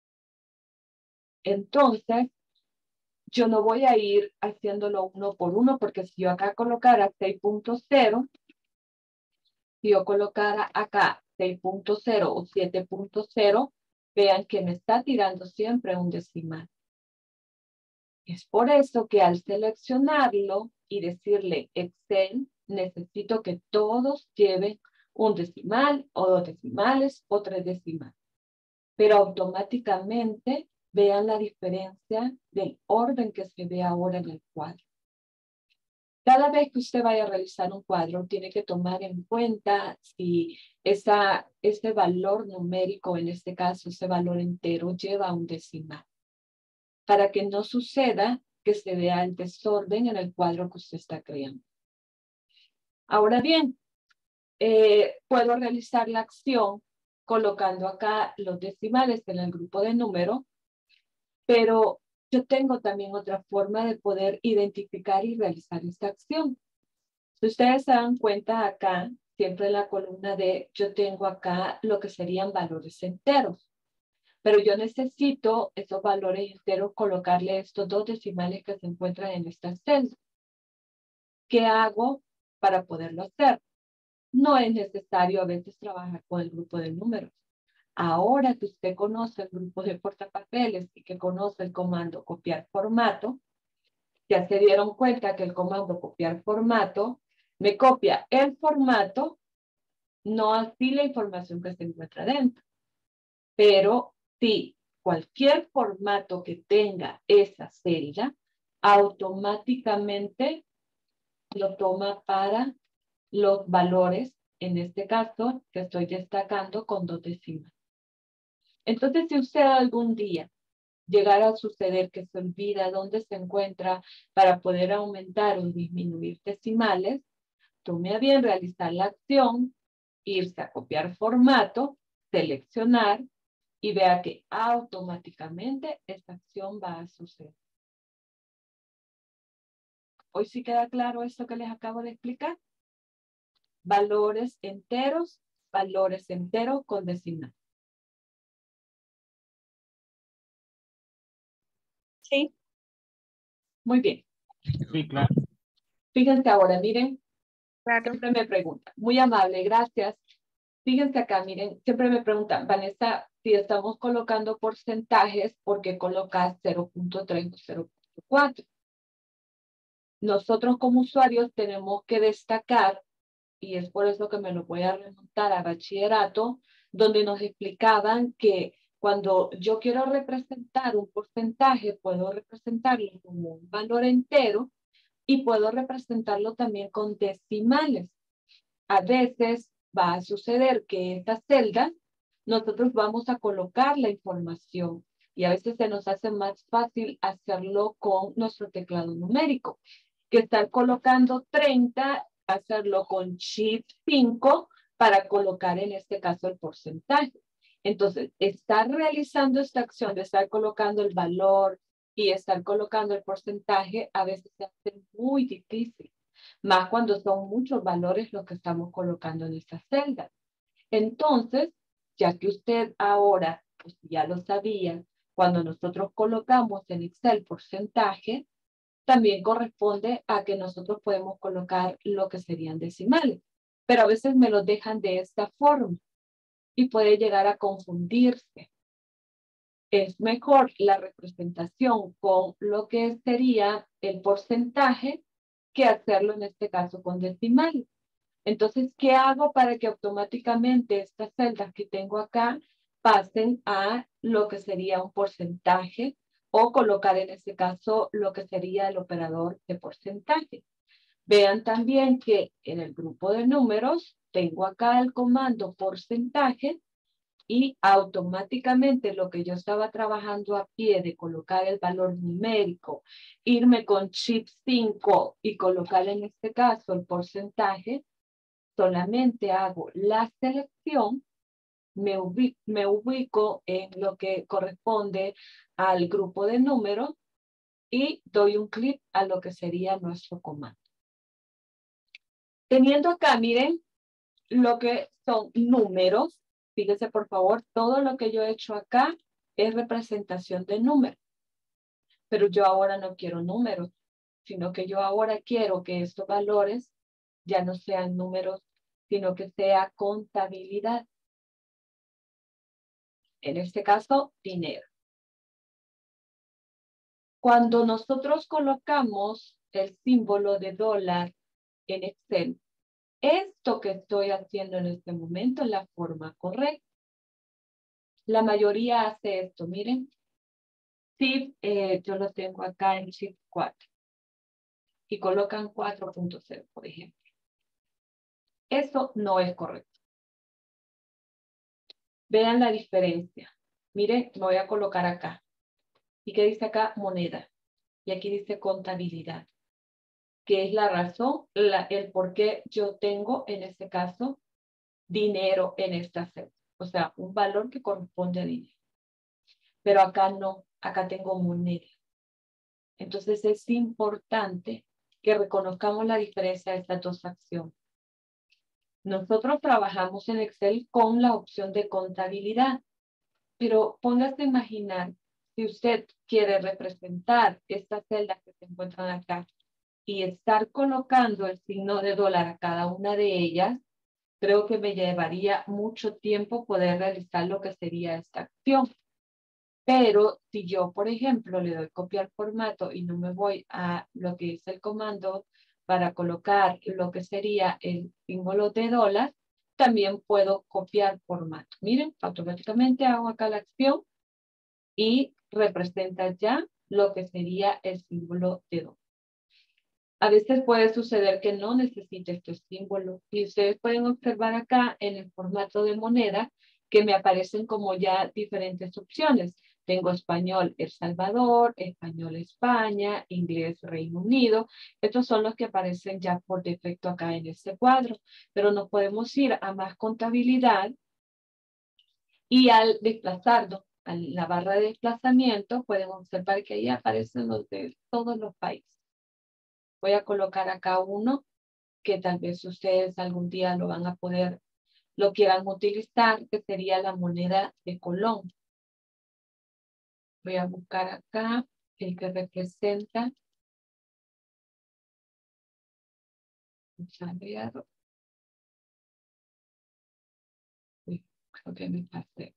Entonces, yo no voy a ir haciéndolo uno por uno, porque si yo acá colocara seis punto cero, si yo colocara acá seis punto cero o siete punto cero, vean que me está tirando siempre un decimal. Es por eso que al seleccionarlo y decirle Excel, necesito que todos lleven un decimal o dos decimales o tres decimales. Pero automáticamente vean la diferencia del orden que se ve ahora en el cuadro. Cada vez que usted vaya a realizar un cuadro, tiene que tomar en cuenta si esa, ese valor numérico, en este caso, ese valor entero, lleva un decimal. Para que no suceda que se vea el desorden en el cuadro que usted está creando. Ahora bien, eh, puedo realizar la acción colocando acá los decimales en el grupo de número, pero yo tengo también otra forma de poder identificar y realizar esta acción. Si ustedes se dan cuenta acá, siempre en la columna D, yo tengo acá lo que serían valores enteros. Pero yo necesito esos valores enteros colocarle estos dos decimales que se encuentran en esta celda. ¿Qué hago para poderlo hacer? No es necesario a veces trabajar con el grupo de números. Ahora que usted conoce el grupo de portapapeles y que conoce el comando copiar formato, ya se dieron cuenta que el comando copiar formato me copia el formato, no así la información que se encuentra dentro. Pero sí cualquier formato que tenga esa celda, automáticamente lo toma para los valores, en este caso, que estoy destacando con dos décimas. Entonces, si usted algún día llegara a suceder que se olvida dónde se encuentra para poder aumentar o disminuir decimales, tome a bien realizar la acción, irse a copiar formato, seleccionar y vea que automáticamente esta acción va a suceder. ¿Hoy sí queda claro esto que les acabo de explicar? Valores enteros, valores enteros con decimal. Sí. Muy bien. Sí, claro. Fíjense ahora, miren, Claro. siempre me preguntan. Muy amable, gracias. Fíjense acá, miren, siempre me preguntan, Vanessa, si estamos colocando porcentajes, ¿por qué colocas cero punto tres o cero punto cuatro? Nosotros como usuarios tenemos que destacar, y es por eso que me lo voy a remontar a bachillerato, donde nos explicaban que cuando yo quiero representar un porcentaje, puedo representarlo como un valor entero y puedo representarlo también con decimales. A veces va a suceder que estas celdas nosotros vamos a colocar la información y a veces se nos hace más fácil hacerlo con nuestro teclado numérico, que estar colocando treinta, hacerlo con Shift cinco para colocar en este caso el porcentaje. Entonces, estar realizando esta acción de estar colocando el valor y estar colocando el porcentaje a veces se hace muy difícil, más cuando son muchos valores los que estamos colocando en esta celda. Entonces, ya que usted ahora, pues ya lo sabía, cuando nosotros colocamos en Excel porcentaje, también corresponde a que nosotros podemos colocar lo que serían decimales, pero a veces me lo dejan de esta forma y puede llegar a confundirse. Es mejor la representación con lo que sería el porcentaje que hacerlo en este caso con decimales. Entonces, ¿qué hago para que automáticamente estas celdas que tengo acá pasen a lo que sería un porcentaje o colocar en este caso lo que sería el operador de porcentaje? Vean también que en el grupo de números tengo acá el comando porcentaje y automáticamente lo que yo estaba trabajando a pie de colocar el valor numérico, irme con Shift cinco y colocar en este caso el porcentaje, solamente hago la selección, me ubico, me ubico en lo que corresponde al grupo de números y doy un clic a lo que sería nuestro comando. Teniendo acá, miren, lo que son números, fíjense por favor, todo lo que yo he hecho acá es representación de números. Pero yo ahora no quiero números, sino que yo ahora quiero que estos valores ya no sean números, sino que sea contabilidad. En este caso, dinero. Cuando nosotros colocamos el símbolo de dólar en Excel, esto que estoy haciendo en este momento es la forma correcta. La mayoría hace esto, miren. Sí, eh, yo lo tengo acá en Shift cuatro. Y colocan cuatro punto cero, por ejemplo. Eso no es correcto. Vean la diferencia. Miren, me voy a colocar acá. ¿Y qué dice acá? Moneda. Y aquí dice contabilidad. Que es la razón, la, el por qué yo tengo, en este caso, dinero en esta celda. O sea, un valor que corresponde a dinero. Pero acá no, acá tengo moneda. Entonces es importante que reconozcamos la diferencia de estas dos acciones. Nosotros trabajamos en Excel con la opción de contabilidad, pero póngase a imaginar si usted quiere representar estas celdas que se encuentran acá y estar colocando el signo de dólar a cada una de ellas, creo que me llevaría mucho tiempo poder realizar lo que sería esta acción. Pero si yo, por ejemplo, le doy copiar formato y no me voy a lo que es el comando para colocar lo que sería el símbolo de dólar, también puedo copiar formato. Miren, automáticamente hago acá la acción y representa ya lo que sería el símbolo de dólar. A veces puede suceder que no necesite este símbolo y ustedes pueden observar acá en el formato de moneda que me aparecen como ya diferentes opciones. Tengo español El Salvador, español España, inglés Reino Unido. Estos son los que aparecen ya por defecto acá en este cuadro, pero nos podemos ir a más contabilidad y al desplazarnos a la barra de desplazamiento pueden observar que ahí aparecen los de todos los países. Voy a colocar acá uno que tal vez ustedes algún día lo van a poder, lo quieran utilizar, que sería la moneda de Colón. Voy a buscar acá el que representa. Vamos a ver. Uy, creo que me pasé.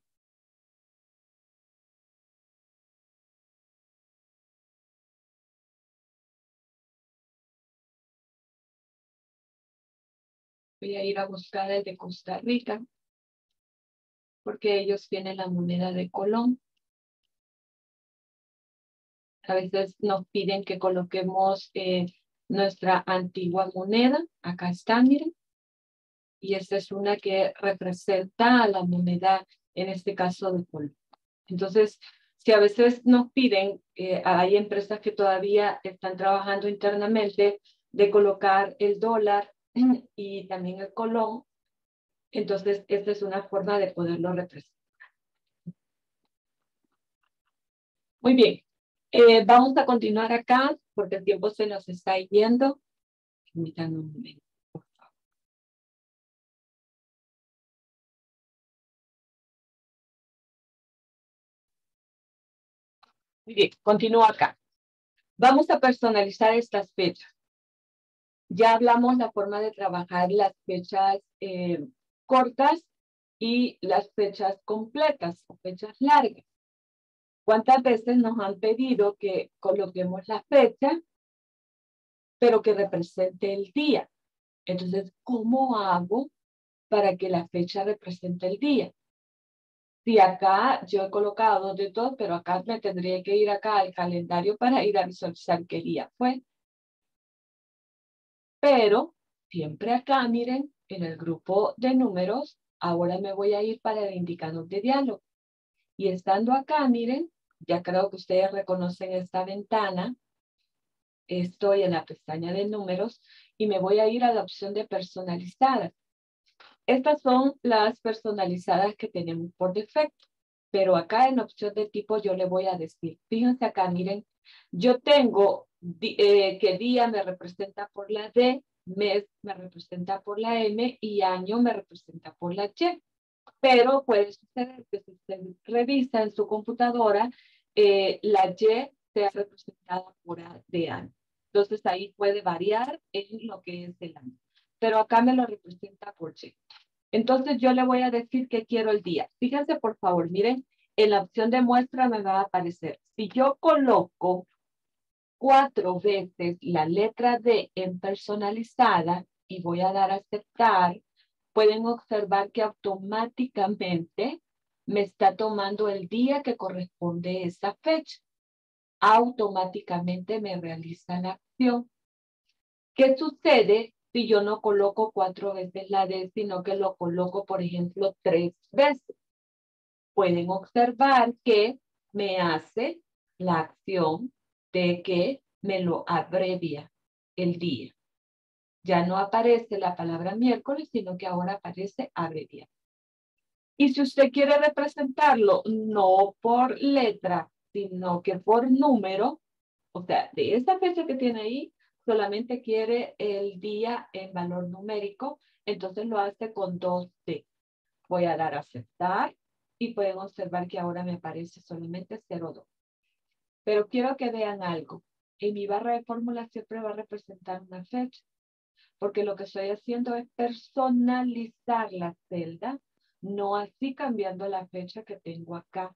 Voy a ir a buscar el de Costa Rica, porque ellos tienen la moneda de Colón. A veces nos piden que coloquemos eh, nuestra antigua moneda. Acá está, miren. Y esta es una que representa a la moneda, en este caso de Colón. Entonces, si a veces nos piden, eh, hay empresas que todavía están trabajando internamente de colocar el dólar y también el colón, entonces esta es una forma de poderlo representar. Muy bien, eh, vamos a continuar acá porque el tiempo se nos está yendo. Permítanme un momento, por favor. Muy bien, continúo acá. Vamos a personalizar estas fechas. Ya hablamos la forma de trabajar las fechas eh, cortas y las fechas completas o fechas largas. ¿Cuántas veces nos han pedido que coloquemos la fecha, pero que represente el día? Entonces, ¿cómo hago para que la fecha represente el día? Si acá yo he colocado de todo, pero acá me tendría que ir acá al calendario para ir a visualizar qué día fue. Pero siempre acá, miren, en el grupo de números, ahora me voy a ir para el indicador de diálogo. Y estando acá, miren, ya creo que ustedes reconocen esta ventana. Estoy en la pestaña de números y me voy a ir a la opción de personalizadas. Estas son las personalizadas que tenemos por defecto. Pero acá en opción de tipo yo le voy a decir, fíjense acá, miren, yo tengo eh, que día me representa por la D, mes me representa por la M y año me representa por la Y. Pero puede suceder que si usted revisa en su computadora, eh, la Y sea representada por A de año. Entonces ahí puede variar en lo que es el año. Pero acá me lo representa por Y. Entonces yo le voy a decir que quiero el día. Fíjense por favor, miren, en la opción de muestra me va a aparecer. Si yo coloco cuatro veces la letra D en personalizada y voy a dar a aceptar, pueden observar que automáticamente me está tomando el día que corresponde a esa fecha. Automáticamente me realiza la acción. ¿Qué sucede si yo no coloco cuatro veces la D, sino que lo coloco, por ejemplo, tres veces? Pueden observar que me hace la acción de que me lo abrevia el día. Ya no aparece la palabra miércoles, sino que ahora aparece abreviado. Y si usted quiere representarlo no por letra, sino que por número, o sea, de esa fecha que tiene ahí, solamente quiere el día en valor numérico, entonces lo hace con dos D. Voy a dar a aceptar y pueden observar que ahora me aparece solamente cero dos. Pero quiero que vean algo. En mi barra de fórmula siempre va a representar una fecha, porque lo que estoy haciendo es personalizar la celda, no así cambiando la fecha que tengo acá.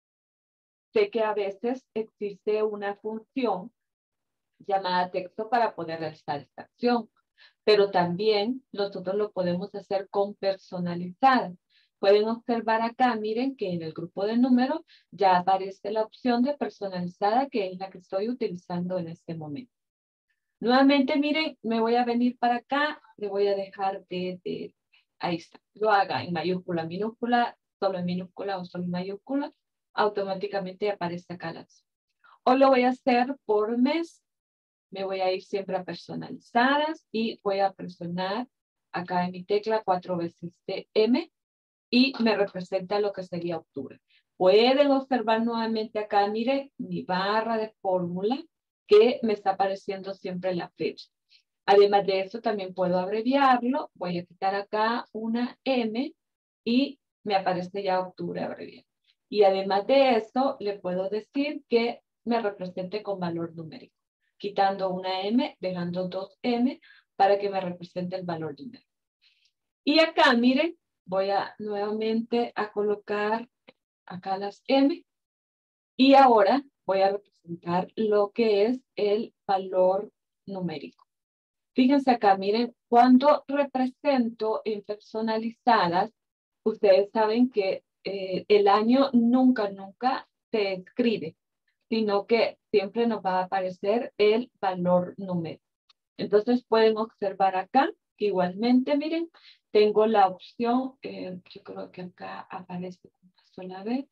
Sé que a veces existe una función llamada texto para poder realizar esta acción, pero también nosotros lo podemos hacer con personalizar. Pueden observar acá, miren que en el grupo de números ya aparece la opción de personalizada, que es la que estoy utilizando en este momento. Nuevamente, miren, me voy a venir para acá, le voy a dejar de, de ahí está, lo haga en mayúscula, minúscula, solo en minúscula o solo en mayúscula, automáticamente aparece acá la opción. O lo voy a hacer por mes, me voy a ir siempre a personalizadas y voy a presionar acá en mi tecla cuatro veces de M y me representa lo que sería octubre. Pueden observar nuevamente acá, miren, mi barra de fórmula que me está apareciendo siempre la fecha. Además de eso, también puedo abreviarlo. Voy a quitar acá una M y me aparece ya octubre abreviado. Y además de eso, le puedo decir que me represente con valor numérico. Quitando una M, dejando dos M para que me represente el valor numérico. Y acá, miren, voy a nuevamente a colocar acá las M. Y ahora voy a representar lo que es el valor numérico. Fíjense acá, miren, cuando represento en personalizadas, ustedes saben que eh, el año nunca, nunca se escribe, sino que siempre nos va a aparecer el valor numérico. Entonces pueden observar acá que igualmente, miren, tengo la opción, eh, yo creo que acá aparece una sola vez.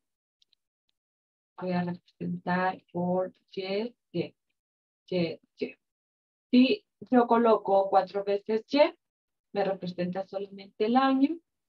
Voy a representar por Y, Y, Y, Y. Si yo coloco cuatro veces Y, me representa solamente el año.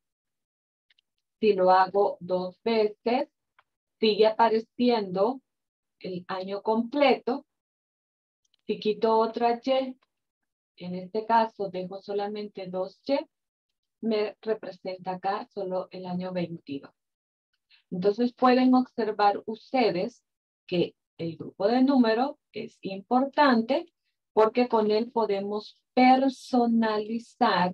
Si lo hago dos veces, sigue apareciendo el año completo. Si quito otra Y, en este caso dejo solamente dos Y, me representa acá solo el año veintidós. Entonces pueden observar ustedes que el grupo de números es importante porque con él podemos personalizar,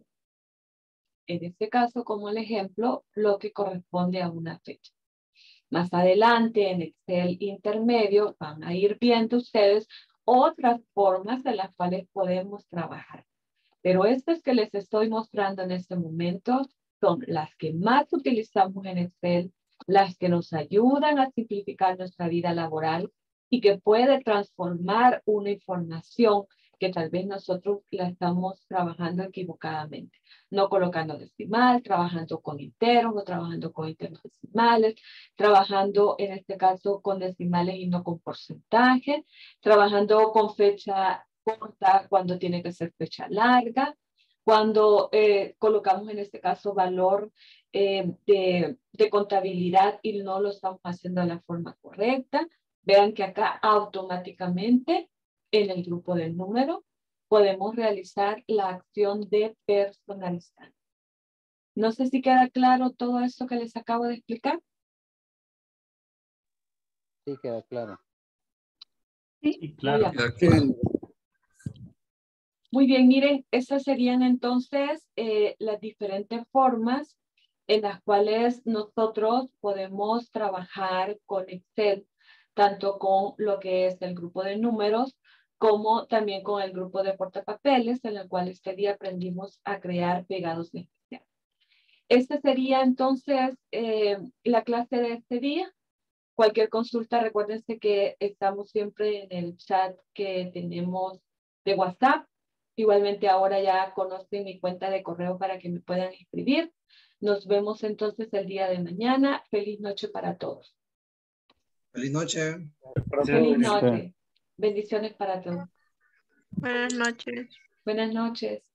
en este caso como el ejemplo, lo que corresponde a una fecha. Más adelante en Excel intermedio van a ir viendo ustedes otras formas de las cuales podemos trabajar. Pero estas que les estoy mostrando en este momento son las que más utilizamos en Excel, las que nos ayudan a simplificar nuestra vida laboral y que puede transformar una información que tal vez nosotros la estamos trabajando equivocadamente. No colocando decimal, trabajando con enteros o trabajando con enteros decimales, trabajando en este caso con decimales y no con porcentaje, trabajando con fecha corta cuando tiene que ser fecha larga, cuando eh, colocamos en este caso valor eh, de, de contabilidad y no lo estamos haciendo de la forma correcta. Vean que acá automáticamente en el grupo del número podemos realizar la acción de personalizar. No sé si queda claro todo esto que les acabo de explicar. Sí, queda claro. Sí, Sí, claro. muy bien. Bien. Muy bien, miren, esas serían entonces eh, las diferentes formas en las cuales nosotros podemos trabajar con Excel, tanto con lo que es el grupo de números, como también con el grupo de portapapeles, en el cual este día aprendimos a crear pegados especiales. Esta sería entonces eh, la clase de este día. Cualquier consulta, recuérdense que estamos siempre en el chat que tenemos de WhatsApp. Igualmente ahora ya conocen mi cuenta de correo para que me puedan escribir. Nos vemos entonces el día de mañana. Feliz noche para todos. Feliz noche. Feliz Gracias. noche. Bendiciones para todos. Buenas noches. Buenas noches.